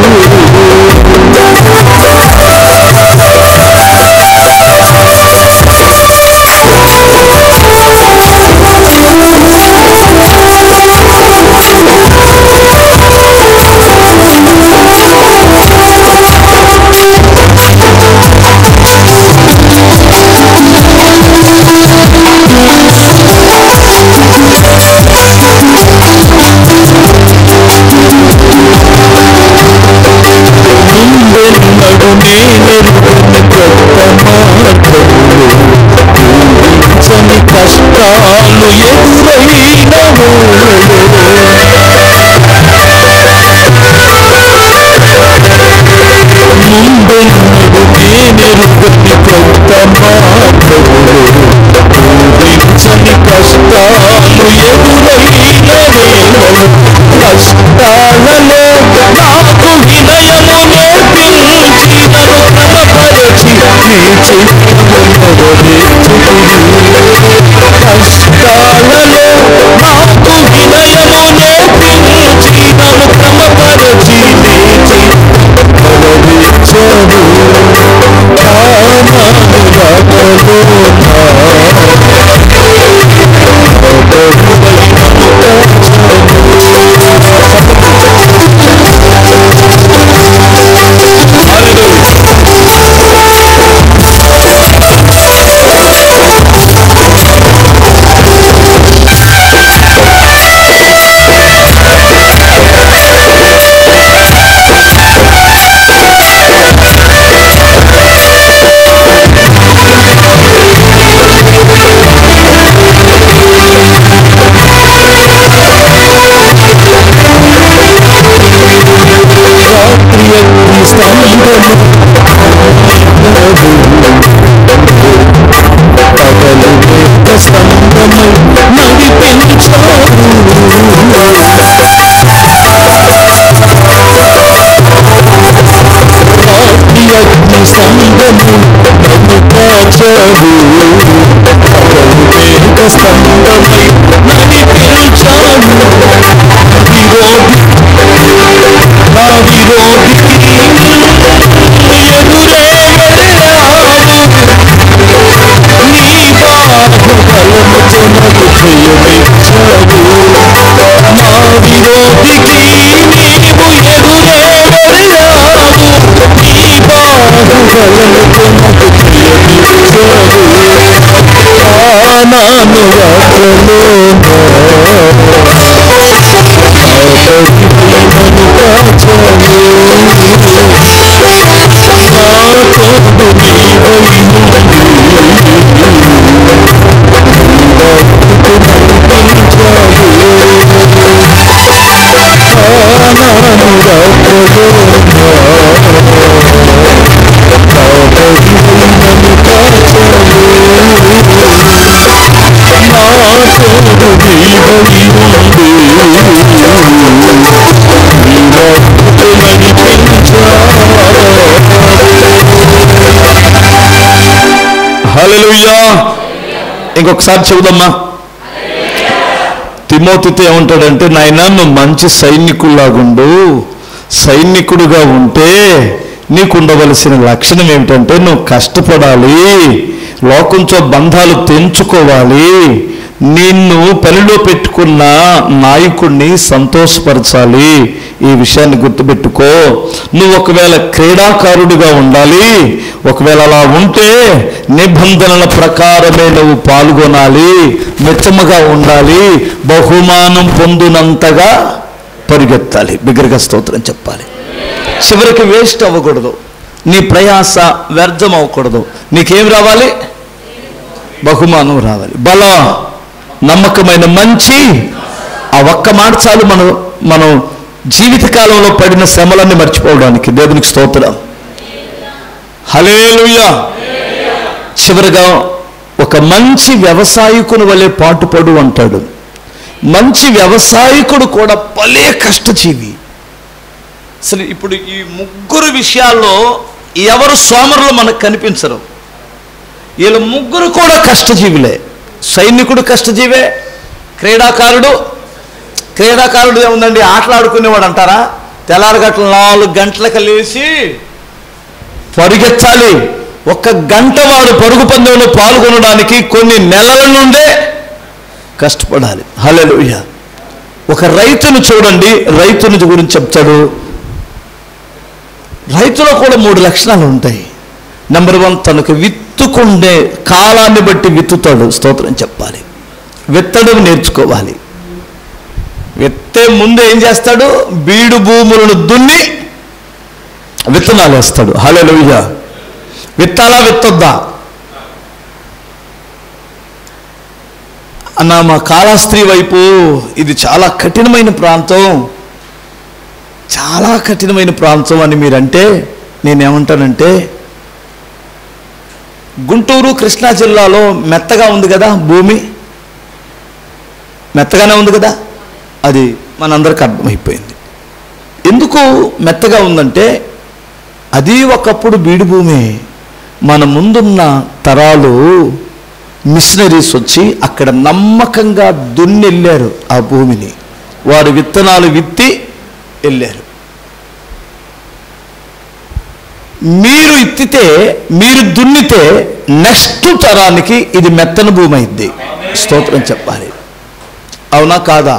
ఊహించని కష్టాలు ఎదురైనవు, ముందెన్నడు నేనెరుగని కొత్త మార్గములు, ఊహించని కష్టాలు ఎదురైనవేళలు, కష్టాలలో నాకు వినయము నేర్పించి నన్ను క్రమపరచి నీ చిత్తమును నెరవేర్చుదువు. కష్టాలలో నాకు వినయము నేర్పించి నన్ను క్రమపరచి నీ చిత్తమును నెరవేర్చుదువు. కానాను యాత్రలో స్తంభమై నడిపించావు. రాత్రి అగ్ని స్తంభము నన్ను కాచావు, మేఘ స్తంభమై నడిపించావు. విరోధి నా విరోధికి ఎదురే వెళ్ళావు, నీ బాహుబలముతో నాకు జయమిచ్చావు. నా విరోధికి నీవు ఎదురే వెళ్ళావు, నీ బాహుబలముతో నాకు జయమిచ్చావు. కానాను యాత్రలో నన్ను కాచావు, నా తోడు నీవైయుండి నీవైయుండి హల్లెలూయా. ఇంకొకసారి చెబుదమ్మా. తిమోతితో ఏమంటాడంటే, నాయన నువ్వు మంచి సైనికుల్లాగుండు. సైనికుడుగా ఉంటే నీకు ఉండవలసిన లక్షణం ఏమిటంటే నువ్వు కష్టపడాలి, లోకంతో బంధాలు తెంచుకోవాలి, నిన్ను పనిలో పెట్టుకున్న నాయకుడిని సంతోషపరచాలి. ఈ విషయాన్ని గుర్తుపెట్టుకో. నువ్వు ఒకవేళ క్రీడాకారుడిగా ఉండాలి. ఒకవేళ అలా ఉంటే నిబంధనల ప్రకారమే నువ్వు పాల్గొనాలి, మితముగా ఉండాలి, బహుమానం పొందునంతగా పరిగెత్తాలి. బిగ్గరగా స్తోత్రం చెప్పాలి. చివరికి వేస్ట్ అవ్వకూడదు, నీ ప్రయాస వ్యర్థం అవ్వకూడదు. నీకేం రావాలి? బహుమానం రావాలి. బలం, నమ్మకమైన మంచి. ఆ ఒక్క మాట చాలు మనం మనం జీవితకాలంలో పడిన శ్రమలన్నీ మర్చిపోవడానికి. దేవునికి స్తోత్రం. హల్లెలూయా. చివరిగా ఒక మంచి వ్యవసాయకుని వలె పాటుపడు అంటాడు. మంచి వ్యవసాయకుడు కూడా భలే కష్టజీవి. అసలు ఇప్పుడు ఈ ముగ్గురు విషయాల్లో ఎవరు సోమరులు మనకు కనిపించరు. వీళ్ళు ముగ్గురు కూడా కష్టజీవులే. సైనికుడు కష్టజీవే, క్రీడాకారుడు క్రీడాకారుడు ఏముందండి, ఆటలాడుకునేవాడు అంటారా? తెల్లారగట్ల నాలుగు గంటలకు లేచి పరిగెత్తాలి. ఒక గంట వాడు పరుగు పందెంలో పాల్గొనడానికి కొన్ని నెలల నుండే కష్టపడాలి. హల్లెలూయా. ఒక రైతును చూడండి, రైతుని గురించి చెప్తాడు. రైతులో కూడా మూడు లక్షణాలు ఉంటాయి. నెంబర్ వన్, తనకు విత్తుకుండే కాలాన్ని బట్టి విత్తుతాడు. స్తోత్రం చెప్పాలి. విత్తడం నేర్చుకోవాలి. విత్తే ముందు ఏం చేస్తాడు? బీడు భూములను దున్ని విత్తనాలు వేస్తాడు. హల్లెలూయా. విత్తాలా విత్తొద్దా అన్న? మా కాళహస్తి వైపు ఇది చాలా కఠినమైన ప్రాంతం, చాలా కఠినమైన ప్రాంతం అని మీరంటే నేనేమంటానంటే, గుంటూరు కృష్ణా జిల్లాలో మెత్తగా ఉంది కదా భూమి, మెత్తగానే ఉంది కదా. అది మనందరికి అర్థమైపోయింది. ఎందుకు మెత్తగా ఉందంటే అది ఒకప్పుడు బీడు భూమి. మన ముందున్న తరాలు మిషనరీస్ వచ్చి అక్కడ నమ్మకంగా దున్ని వెళ్ళారు. ఆ భూమిని వారు విత్తనాలు విత్తి వెళ్ళారు. మీరు ఇత్తితే, మీరు దున్నితే నెక్స్ట్ తరానికి ఇది మెత్తన భూమి అయింది. స్తోత్రం చెప్పాలి. అవునా కాదా?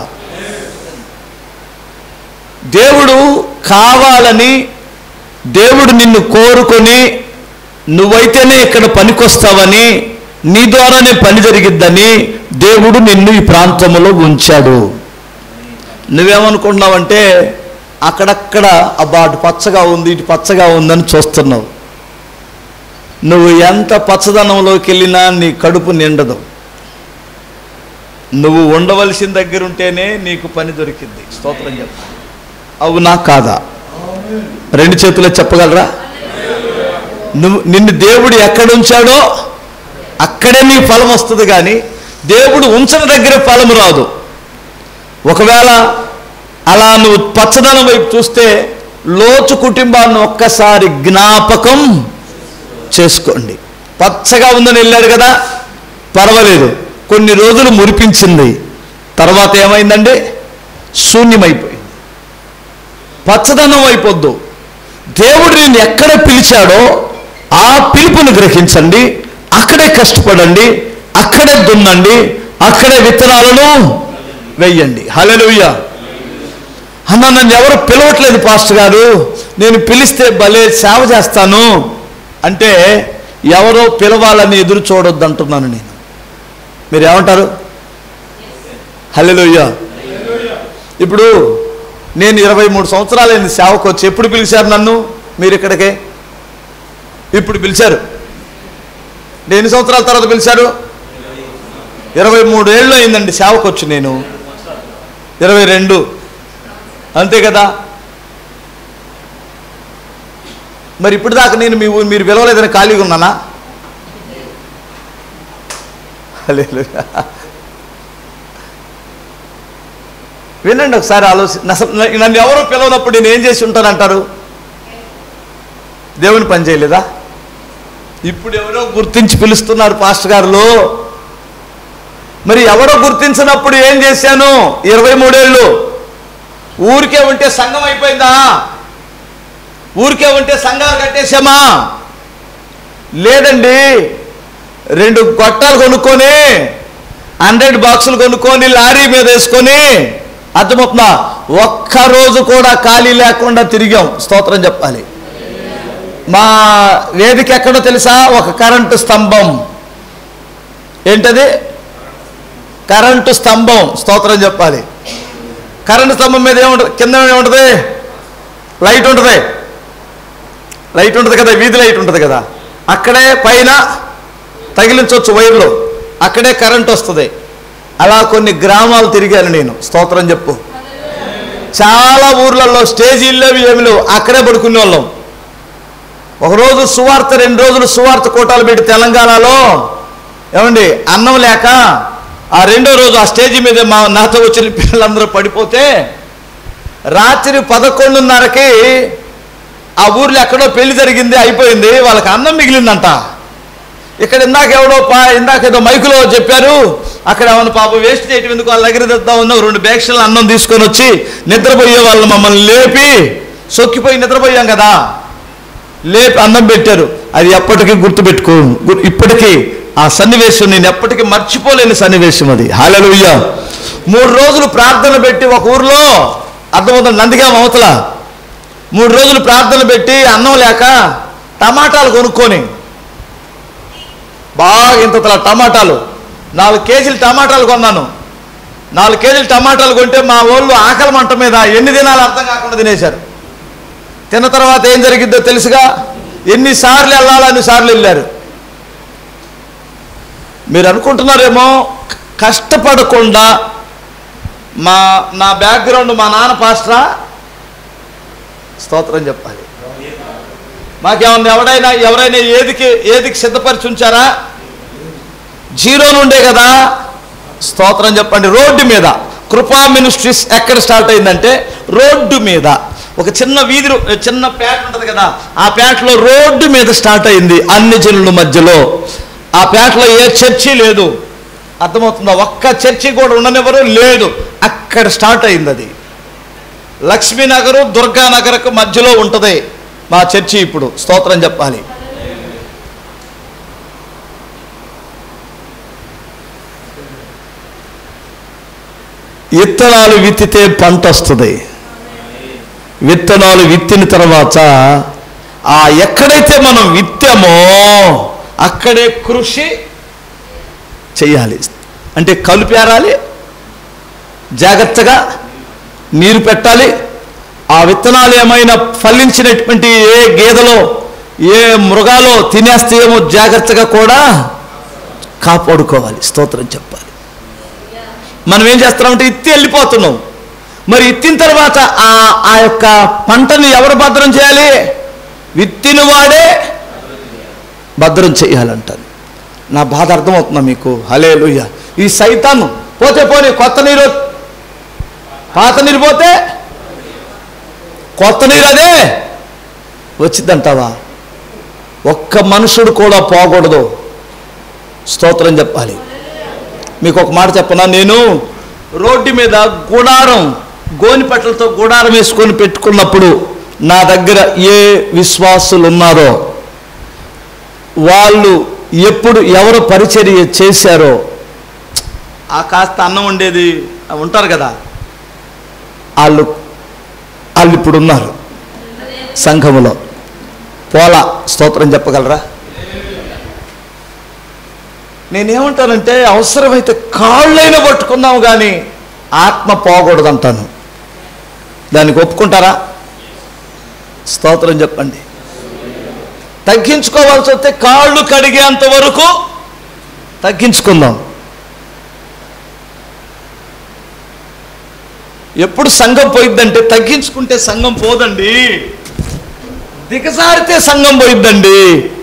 దేవుడు కావాలని, దేవుడు నిన్ను కోరుకొని నువ్వైతేనే ఇక్కడ పనికొస్తావని, నీ ద్వారానే పని జరిగిద్దని దేవుడు నిన్ను ఈ ప్రాంతంలో ఉంచాడు. నువ్వేమనుకుంటున్నావంటే అక్కడక్కడ అబ్బా అటు పచ్చగా ఉంది, ఇటు పచ్చగా ఉందని చూస్తున్నావు. నువ్వు ఎంత పచ్చదనంలోకి వెళ్ళినా నీ కడుపు నిండదు. నువ్వు ఉండవలసిన దగ్గర ఉంటేనే నీకు పని దొరికింది. స్తోత్రం చెప్ప. అవునా కాదా? రెండు చేతుల్లో చెప్పగలరా? నువ్వు నిన్ను దేవుడు ఎక్కడ ఉంచాడో అక్కడే నీ ఫలం వస్తుంది, కానీ దేవుడు ఉంచిన దగ్గర ఫలం రాదు. ఒకవేళ అలా నువ్వు పచ్చదనం వైపు చూస్తే లోతు కుటుంబాన్ని ఒక్కసారి జ్ఞాపకం చేసుకోండి. పచ్చగా ఉందని వెళ్ళాడు కదా, పర్వాలేదు, కొన్ని రోజులు మురిపించింది, తర్వాత ఏమైందండి? శూన్యమైపోయింది. పచ్చదనం అయిపోద్దు. దేవుడు నిన్ను ఎక్కడ పిలిచాడో ఆ పిలుపును గ్రహించండి, అక్కడే కష్టపడండి, అక్కడే దున్నండి, అక్కడే విత్తనాలను వెయ్యండి. హల్లెలూయా. అన్న నన్ను ఎవరు పిలవట్లేదు పాస్టర్ గారు, నేను పిలిస్తే భలే సేవ చేస్తాను అంటే ఎవరో పిలవాలని ఎదురు చూడొద్దు అంటున్నాను నేను. మీరు ఏమంటారు? హల్లెలూయా. ఇప్పుడు నేను ఇరవై మూడు సంవత్సరాలైంది సేవకు వచ్చి. ఎప్పుడు పిలిచారు నన్ను మీరు ఇక్కడికే? ఇప్పుడు పిలిచారు. ఎన్ని సంవత్సరాల తర్వాత పిలిచారు? ఇరవై మూడు ఏళ్ళు అయిందండి సేవకు వచ్చి. నేను ఇరవై రెండు అంతే కదా. మరి ఇప్పుడు దాకా నేను మీ మీరు పిలవలేదని ఖాళీగా ఉన్నానా? హల్లెలూయా. వినండి ఒకసారి ఆలోచి. నన్ను ఎవరు పిలవనప్పుడు నేను ఏం చేసి ఉంటానంటారు? దేవుని పని చేయలేదా? ఇప్పుడు ఎవరో గుర్తించి పిలుస్తున్నారు పాస్టర్ గారులు. మరి ఎవరో గుర్తించినప్పుడు ఏం చేశాను? ఇరవై మూడేళ్ళు ఊరికే ఉంటే సంఘం అయిపోయిందా? ఊరికే ఉంటే సంఘాలు కట్టేశామా? లేదండి. రెండు గొట్టాలు కొనుక్కొని హండ్రెడ్ బాక్సులు కొనుక్కొని లారీ మీద వేసుకొని, అర్థమవుతుందా, ఒక్కరోజు కూడా ఖాళీ లేకుండా తిరిగాం. స్తోత్రం చెప్పాలి. మా వేదిక ఎక్కడో తెలుసా? ఒక కరెంటు స్తంభం. ఏంటది? కరెంటు స్తంభం. స్తోత్రం చెప్పాలి. కరెంటు స్తంభం మీద ఏముంటుంది? కింద ఏముంటుంది? లైట్ ఉంటుంది. లైట్ ఉంటుంది కదా, వీధి లైట్ ఉంటుంది కదా. అక్కడే పైన తగిలించవచ్చు వైర్లు, అక్కడే కరెంట్ వస్తుంది. అలా కొన్ని గ్రామాలు తిరిగాను నేను. స్తోత్రం చెప్పు. చాలా ఊర్లలో స్టేజీల్లో ఏమి లేవు, అక్కడే పడుకునే వాళ్ళం. ఒకరోజు సువార్త, రెండు రోజులు సువార్త కోటాలు పెట్టి తెలంగాణలో ఏమండి అన్నం లేక ఆ రెండో రోజు ఆ స్టేజీ మీద మా నాతో వచ్చిన పిల్లలందరూ పడిపోతే రాత్రి పదకొండున్నరకి ఆ ఊర్లో ఎక్కడో పెళ్లి జరిగింది, అయిపోయింది, వాళ్ళకి అన్నం మిగిలిందంట. ఇక్కడ ఇందాక ఎవడో పా ఇందాక ఏదో మైకులో చెప్పారు, అక్కడ ఏమన్నా పాప వేస్ట్ చేయటం ఎందుకు, వాళ్ళ దగ్గర తెద్దా ఉన్నాం. రెండు బ్యాక్షన్లు అన్నం తీసుకొని వచ్చి నిద్రపోయే వాళ్ళు మమ్మల్ని లేపి, సొక్కిపోయి నిద్రపోయాం కదా, లేపి అన్నం పెట్టారు. అది ఎప్పటికీ గుర్తుపెట్టుకో, ఇప్పటికీ ఆ సన్నివేశం నేను ఎప్పటికీ మర్చిపోలేని సన్నివేశం అది. హల్లెలూయా. మూడు రోజులు ప్రార్థన పెట్టి ఒక ఊర్లో, అర్థమవుతుంది, నందిగామ అవతల మూడు రోజులు ప్రార్థన పెట్టి అన్నం లేక టమాటాలు కొనుక్కొని, బాగా ఇంత టమాటాలు, నాలుగు కేజీలు టమాటాలు కొన్నాను. నాలుగు కేజీలు టమాటాలు కొంటే మా వాళ్ళు ఆకలి మంట మీద ఎన్ని దినాలు అర్థం కాకుండా తినేశారు. తిన్న తర్వాత ఏం జరిగిద్దో తెలుసుగా, ఎన్నిసార్లు వెళ్ళాలో అన్నిసార్లు వెళ్ళారు. మీరు అనుకుంటున్నారేమో కష్టపడకుండా, మా నా బ్యాక్గ్రౌండ్ మా నాన్న పాస్టరా, స్తోత్రం చెప్పాలి. మాకేమన్నా ఎవడైనా ఎవరైనా ఏదికి ఏదికి సిద్ధపరిచి ఉంచారా? జీరో నుండే కదా. స్తోత్రం చెప్పండి. రోడ్డు మీద కృపా మినిస్ట్రీస్ ఎక్కడ స్టార్ట్ అయిందంటే రోడ్డు మీద, ఒక చిన్న వీధి, చిన్న పేట ఉంటుంది కదా, ఆ పేటలో రోడ్డు మీద స్టార్ట్ అయింది. అన్ని జనుల మధ్యలో. ఆ పేటలో ఏ చర్చి లేదు, అర్థమవుతుందా? ఒక్క చర్చి కూడా ఉండనివ్వరు, లేదు. అక్కడ స్టార్ట్ అయింది అది. లక్ష్మీనగరు దుర్గానగర్కు మధ్యలో ఉంటుంది మా చర్చి ఇప్పుడు. స్తోత్రం చెప్పాలి. విత్తనాలు విత్తితే పంట వస్తుంది. విత్తనాలు విత్తిన తర్వాత ఆ ఎక్కడైతే మనం విత్తామో అక్కడే కృషి చెయ్యాలి. అంటే కలిపేరాలి, జాగ్రత్తగా నీరు పెట్టాలి. ఆ విత్తనాలు ఏమైనా ఫలించినటువంటి ఏ గేదెలో ఏ మృగాలో తినేస్తాయేమో జాగ్రత్తగా కూడా కాపాడుకోవాలి. స్తోత్రం చెప్పాలి. మనం ఏం చేస్తున్నామంటే ఇత్తి వెళ్ళిపోతున్నాం. మరి ఇత్తిన తర్వాత ఆ ఆ యొక్క పంటను ఎవరు భద్రం చేయాలి? విత్తిన వాడే భద్రం చేయాలంటారు. నా బాధ అర్థమవుతుందా మీకు? హల్లెలూయా. ఈ సైతాను పోతే పోనీ, కొత్త నీరు, పాత నీరు పోతే కొత్త నీరు అదే వచ్చిందంటావా? ఒక్క మనుషుడు కూడా పోకూడదు. స్తోత్రం చెప్పాలి. మీకు ఒక మాట చెప్పనా, నేను రోడ్డు మీద గుడారం, గోనిపట్లతో గుడారం వేసుకొని పెట్టుకున్నప్పుడు నా దగ్గర ఏ విశ్వాసులు ఉన్నారో, వాళ్ళు ఎప్పుడు ఎవరు పరిచర్య చేశారో, ఆ కాస్త అన్నం ఉండేది ఉంటారు కదా, వాళ్ళు వాళ్ళు ఇప్పుడు ఉన్నారు సంఘములో. పోలా. స్తోత్రం చెప్పగలరా? నేనేమంటానంటే అవసరమైతే కాళ్ళైనా పట్టుకున్నాము కానీ ఆత్మ పోకూడదు అంటాను. దానికి ఒప్పుకుంటారా? స్తోత్రం చెప్పండి. తగ్గించుకోవాల్సి వస్తే కాళ్ళు కడిగేంత వరకు తగ్గించుకుందాం. ఎప్పుడు సంఘం పోయిద్దంటే తగ్గించుకుంటే సంఘం పోదండి, దిగజారితే సంఘం పోయిద్దండి.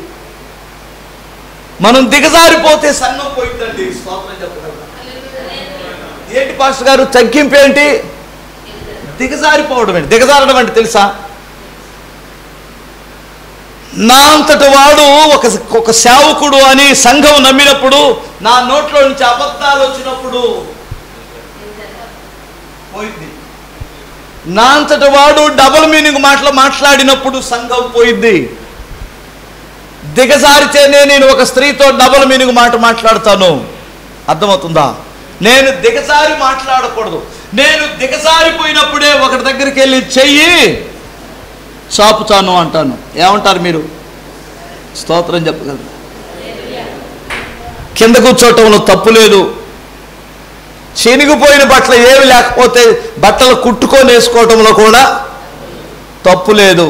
మనం దిగజారిపోతే సంఘం పోయిద్దండి. స్తోత్రం చెప్పగలరా? ఏంటి పాస్టర్ గారు తగ్గింపు ఏంటి? దిగజారిపోవడం ఏంటి? దిగజారడం అంటే తెలుసా? నా అంతటి వాడు ఒక ఒక సేవకుడు అని సంఘం నమ్మినప్పుడు, నా నోట్లో నుంచి అబద్ధాలు వచ్చినప్పుడు పోయింది. నా అంతటి వాడు డబుల్ మీనింగ్ మాటలు మాట్లాడినప్పుడు సంఘం పోయింది. దిగజారితేనే నేను ఒక స్త్రీతో డబుల్ మీనింగ్ మాట మాట్లాడతాను. అర్థమవుతుందా? నేను దిగజారి మాట్లాడకూడదు. నేను దిగజారిపోయినప్పుడే ఒకటి దగ్గరికి వెళ్ళి చెయ్యి చాపుతాను అంటాను. ఏమంటారు మీరు? స్తోత్రం చెప్పగలరు. కింద కూర్చోవటంలో తప్పు లేదు. చినిగిపోయిన బట్టలు ఏమి లేకపోతే బట్టలు కుట్టుకొని వేసుకోవటంలో కూడా తప్పు లేదు.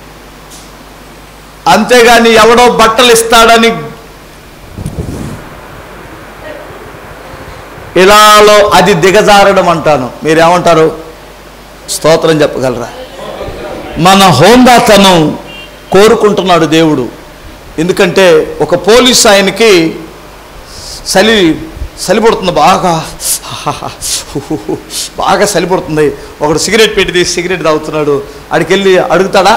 అంతేగాని ఎవడో బట్టలు ఇస్తాడని ఇలాలో అది దిగజారడం అంటాను. మీరేమంటారు? స్తోత్రం చెప్పగలరా? మన హోందాతనం కోరుకుంటున్నాడు దేవుడు. ఎందుకంటే ఒక పోలీస్ ఆయనకి చలి చలిపడుతుంది, బాగా బాగా చలిపడుతుంది. ఒకడు సిగరెట్ పెట్టి తీసి సిగరెట్ తాగుతున్నాడు. ఆడికి వెళ్ళి అడుగుతాడా?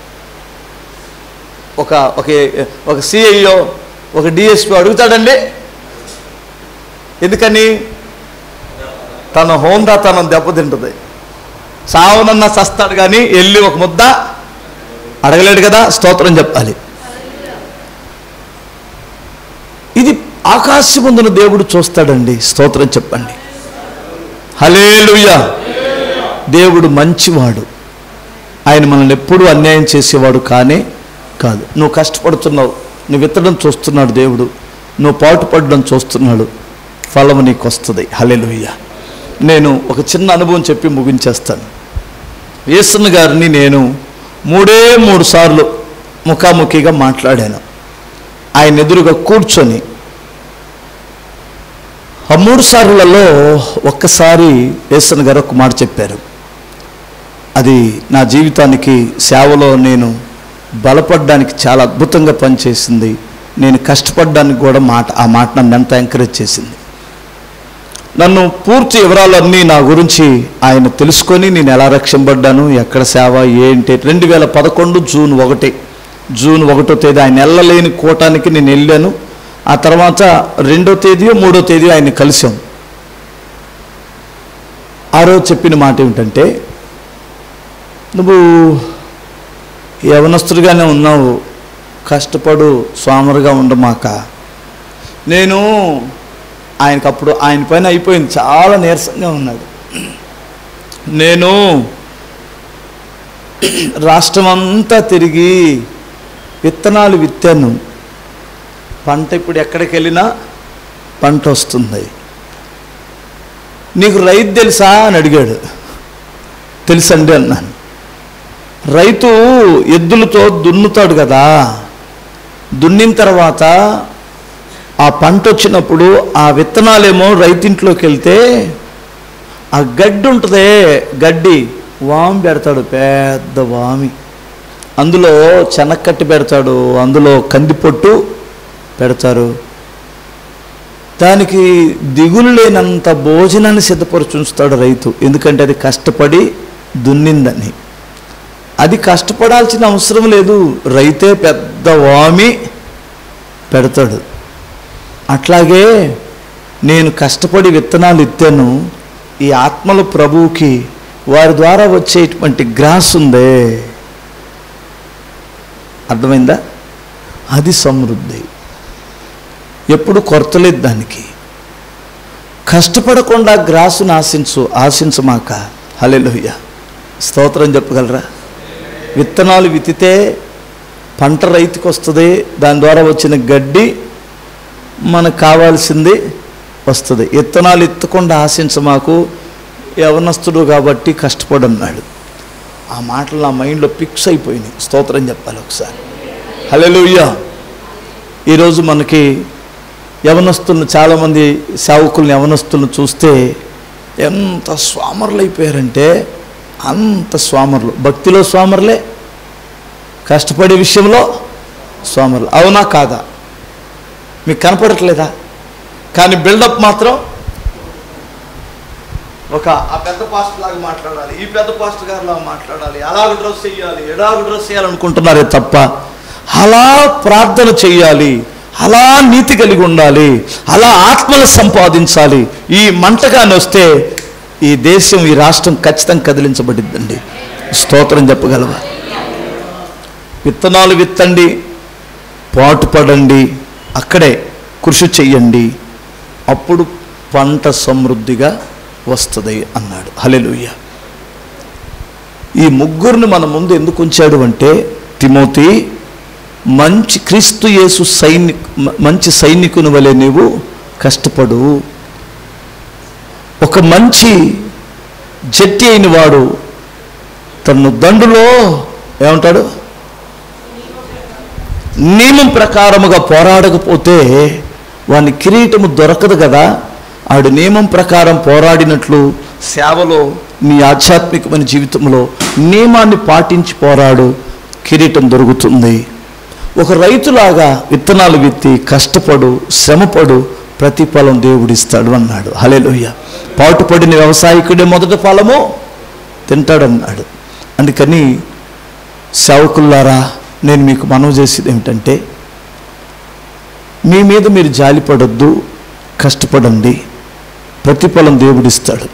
ఒక ఒక ఒక సిఐఓ ఒక డిఎస్పీ అడుగుతాడండి? ఎందుకని? తన హోందాతనం దెబ్బతింటుంది. సావనన్నా చస్తాడు కానీ వెళ్ళి ఒక ముద్ద అడగలేడు కదా. స్తోత్రం చెప్పాలి. ఇది ఆకాశమందున దేవుడు చూస్తాడండి. స్తోత్రం చెప్పండి. హల్లెలూయా. దేవుడు మంచివాడు. ఆయన మనల్ని ఎప్పుడూ అన్యాయం చేసేవాడు కానే కాదు. నువ్వు కష్టపడుతున్నావు, నువ్వు విత్తడం చూస్తున్నాడు దేవుడు. నువ్వు పాటుపడడం చూస్తున్నాడు. ఫలము నీకు వస్తుంది. హల్లెలూయా. నేను ఒక చిన్న అనుభవం చెప్పి ముగించేస్తాను. యేసన్న గారిని నేను మూడే మూడు సార్లు ముఖాముఖిగా మాట్లాడాను. ఆయన ఎదురుగా కూర్చొని ఆ మూడు సార్లలో ఒక్కసారి యేసన్న గారు ఒక మాట చెప్పారు. అది నా జీవితానికి సేవలో నేను బలపడడానికి చాలా అద్భుతంగా పనిచేసింది. నేను కష్టపడడానికి కూడా మాట ఆ మాట నన్ను ఎంత ఎంకరేజ్ చేసింది. నన్ను పూర్తి వివరాలన్నీ నా గురించి ఆయన తెలుసుకొని నేను ఎలా రక్షింపడ్డాను, ఎక్కడ సేవ ఏంటి. రెండు వేల పదకొండు జూన్ ఒకటి జూన్ ఒకటో తేదీ ఆయన వెళ్ళలేని కూటానికి నేను వెళ్ళాను. ఆ తర్వాత రెండో తేదీ మూడో తేదీ ఆయన్ని కలిసాం. ఆ రోజు చెప్పిన మాట ఏమిటంటే, నువ్వు యవనస్తుడిగానే ఉన్నావు, కష్టపడు, సోమరుగా ఉండమాక. నేను ఆయనకు అప్పుడు ఆయన పైన అయిపోయింది, చాలా నీరసంగా ఉన్నాడు. నేను రాష్ట్రం అంతా తిరిగి విత్తనాలు విత్తాను. పంట ఇప్పుడు ఎక్కడికి వెళ్ళినా పంట వస్తుంది. నీకు రైతు తెలుసా అని అడిగాడు. తెలుసండి అన్నాను. రైతు ఎద్దులతో దున్నుతాడు కదా, దున్నిన తర్వాత ఆ పంట వచ్చినప్పుడు ఆ విత్తనాలేమో రైతింట్లోకి వెళ్తే ఆ గడ్డి ఉంటుందే, గడ్డి వామి పెడతాడు, పెద్ద వామి. అందులో చెనక్కట్టి పెడతాడు, అందులో కందిపొట్టు పెడతారు. దానికి దిగులు లేనంత భోజనాన్ని సిద్ధపరిచి ఉంచుతాడు రైతు. ఎందుకంటే అది కష్టపడి దున్నిందని. అది కష్టపడాల్సిన అవసరం లేదు, రైతే పెద్ద వామి పెడతాడు. అట్లాగే నేను కష్టపడి విత్తనాలు ఇత్తాను. ఈ ఆత్మల ప్రభువుకి వారి ద్వారా వచ్చేటువంటి గ్రాస్ ఉందే, అర్థమైందా? అది సమృద్ధి. ఎప్పుడు కొరతలేదు దానికి. కష్టపడకుండా గ్రాసును ఆశించు ఆశించమాక. హల్లెలూయా. స్తోత్రం చెప్పగలరా? విత్తనాలు విత్తితే పంట రైతుకి వస్తుంది, దాని ద్వారా వచ్చిన గడ్డి మనకు కావాల్సింది వస్తుంది. విత్తనాలు ఎత్తకుండా ఆశించమాకు, యవనస్తుడు కాబట్టి కష్టపడన్నాడు. ఆ మాటలు నా మైండ్లో ఫిక్స్ అయిపోయినాయి. స్తోత్రం చెప్పాలి ఒకసారి. హల్లెలూయా. ఈరోజు మనకి యవనస్తులను, చాలామంది సేవకులను యవనస్తులను చూస్తే ఎంత స్వామర్లు అయిపోయారంటే అంత స్వామర్లు. భక్తిలో స్వామర్లే, కష్టపడే విషయంలో స్వామర్లు. అవునా కాదా? మీకు కనపడట్లేదా? కానీ బిల్డప్ మాత్రం ఒక ఆ పెద్ద పాస్టర్ లాగా మాట్లాడాలి, ఈ పెద్ద పాస్టర్ గారు లాగా మాట్లాడాలి, అలాగ డ్రెస్ వేయాలి, ఎలాగ డ్రెస్ వేయాలనుకుంటున్నారే తప్ప అలా ప్రార్థన చేయాలి, అలా నీతి కలిగి ఉండాలి, అలా ఆత్మలు సంపాదించాలి. ఈ మంటగాని వస్తే ఈ దేశం, ఈ రాష్ట్రం ఖచ్చితంగా కదిలించబడిద్దండి. స్తోత్రం చెప్పగలవా? విత్తనాలు విత్తండి, పాటుపడండి, అక్కడే కృషి చెయ్యండి, అప్పుడు పంట సమృద్ధిగా వస్తుంది అన్నాడు. హల్లెలూయా. ఈ ముగ్గురిని మన ముందు ఎందుకు ఉంచాడు అంటే, తిమోతి మంచి క్రీస్తు యేసు సైనిక్ మంచి సైనికుని వలె నీవు కష్టపడు. ఒక మంచి జట్టి అయిన వాడు తను దండులో ఏమంటాడు, నియమం ప్రకారముగా పోరాడకపోతే వాని కిరీటము దొరకదు కదా. ఆడు నియమం ప్రకారం పోరాడినట్లు సేవలో, నీ ఆధ్యాత్మికమైన జీవితంలో నియమాన్ని పాటించి పోరాడు, కిరీటం దొరుకుతుంది. ఒక రైతులాగా విత్తనాలు విత్తి కష్టపడు, శ్రమపడు, ప్రతిఫలం దేవుడిస్తాడు అన్నాడు. హల్లెలూయా. పాటుపడిన వ్యవసాయకుడే మొదటి ఫలము తింటాడన్నాడు. అందుకని సేవకులారా, నేను మీకు మనవి చేసేది ఏమిటంటే, మీ మీద మీరు జాలిపడొద్దు, కష్టపడండి, ప్రతిఫలం దేవుడిస్తాడు.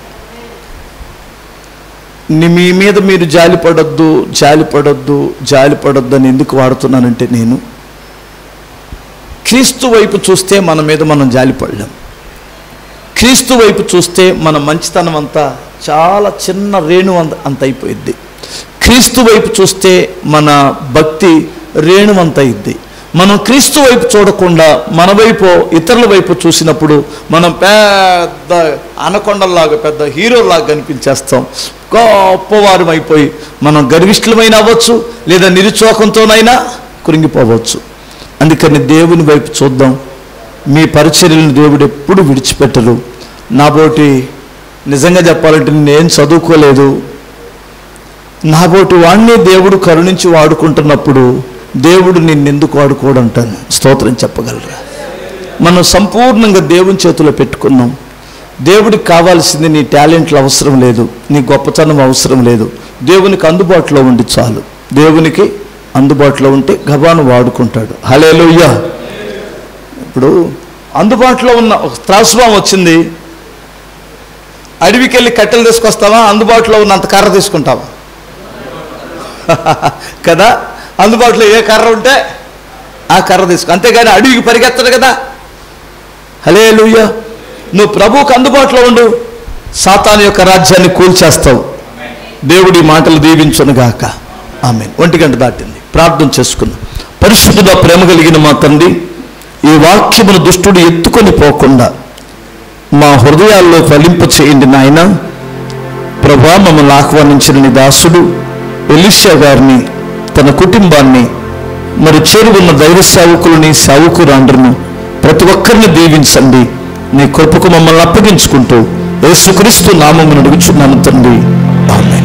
మీ మీద మీరు జాలిపడొద్దు జాలిపడొద్దు జాలిపడొద్దు అని ఎందుకు వాడుతున్నానంటే, నేను క్రీస్తు వైపు చూస్తే మన మీద మనం జాలిపడలేం. క్రీస్తు వైపు చూస్తే మన మంచితనం అంతా చాలా చిన్న రేణు అంత అంత అయిపోయిద్ది. క్రీస్తు వైపు చూస్తే మన భక్తి రేణువంత అయింది. మనం క్రీస్తు వైపు చూడకుండా మన వైపు, ఇతరుల వైపు చూసినప్పుడు మనం పెద్ద అనకొండల్లాగా, పెద్ద హీరోలాగా కనిపించేస్తాం. గొప్పవారం అయిపోయి మనం గర్విష్ఠులమైన అవ్వచ్చు, లేదా నిరుచోకంతోనైనా కృంగిపోవచ్చు. అందుకని దేవుని వైపు చూద్దాం. మీ పరిచర్యలను దేవుడు ఎప్పుడు విడిచిపెట్టరు. నాబోటి నిజంగా చెప్పాలంటే నేను చదువుకోలేదు, నాబోటి వాడిని దేవుడు కరుణించి వాడుకుంటున్నప్పుడు దేవుడు నిన్నెందుకు వాడుకోడు అంటాను. స్తోత్రం చెప్పగలరా? మనం సంపూర్ణంగా దేవుని చేతిలో పెట్టుకున్నాం. దేవుడికి కావాల్సింది నీ టాలెంట్లు అవసరం లేదు, నీ గొప్పతనం అవసరం లేదు. దేవునికి అందుబాటులో ఉండి చాలు. దేవునికి అందుబాటులో ఉంటే గబాను వాడుకుంటాడు. హల్లెలూయా. ఇప్పుడు అందుబాటులో ఉన్న ఒక త్రాసుపాము వచ్చింది, అడవికి వెళ్ళి కట్టెలు తీసుకొస్తావా? అందుబాటులో ఉన్నంత కర్ర తీసుకుంటావా? కదా. అందుబాటులో ఏ కర్ర ఉంటే ఆ కర్ర తీసుకో, అంతేగాని అడవికి పరిగెత్తడు కదా. హల్లెలూయా. నువ్వు ప్రభువుకు అందుబాటులో ఉండు, సాతాను యొక్క రాజ్యాన్ని కూల్చేస్తావు. దేవుడి మాటలు దీవించునుగాక. ఆమేన్. ఒంటి గంట దాటింది, ప్రార్థన చేసుకుందాం. పరిశుద్ధుడా, ప్రేమ కలిగిన మా తండ్రి, ఈ వాక్యమును దుష్టుడు ఎత్తుకొని పోకుండా మా హృదయాల్లో ఫలింప చేయండి నాయన. ప్రభువా, మమ్మల్ని ఆహ్వానించిన నీ దాసుడు ఎలీషా గారిని, తన కుటుంబాన్ని, మరి చేరుకున్న దైవ సేవకులని, సేవకురాండ్రును ప్రతి ఒక్కరిని దీవించండి. నీ కృపకు మమ్మల్ని అప్పగించుకుంటూ యేసుక్రీస్తు నామమున అడుగుచున్నాను తండ్రి. ఆమేన్.